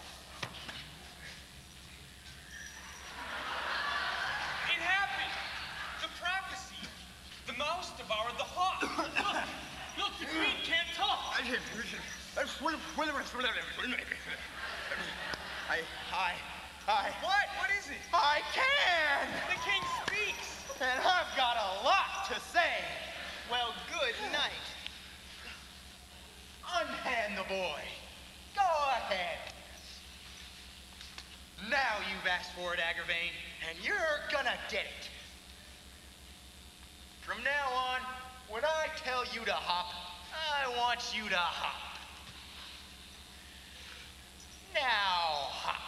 It happened. The prophecy. The mouse devoured the hawk. Look, the queen can't talk. What is it? I can! The king speaks. And I've got a lot to say. Well, good night. Unhand the boy. Go ahead. Now you've asked for it, Agravain, and you're gonna get it. From now on, when I tell you to hop, I want you to hop. Now hop.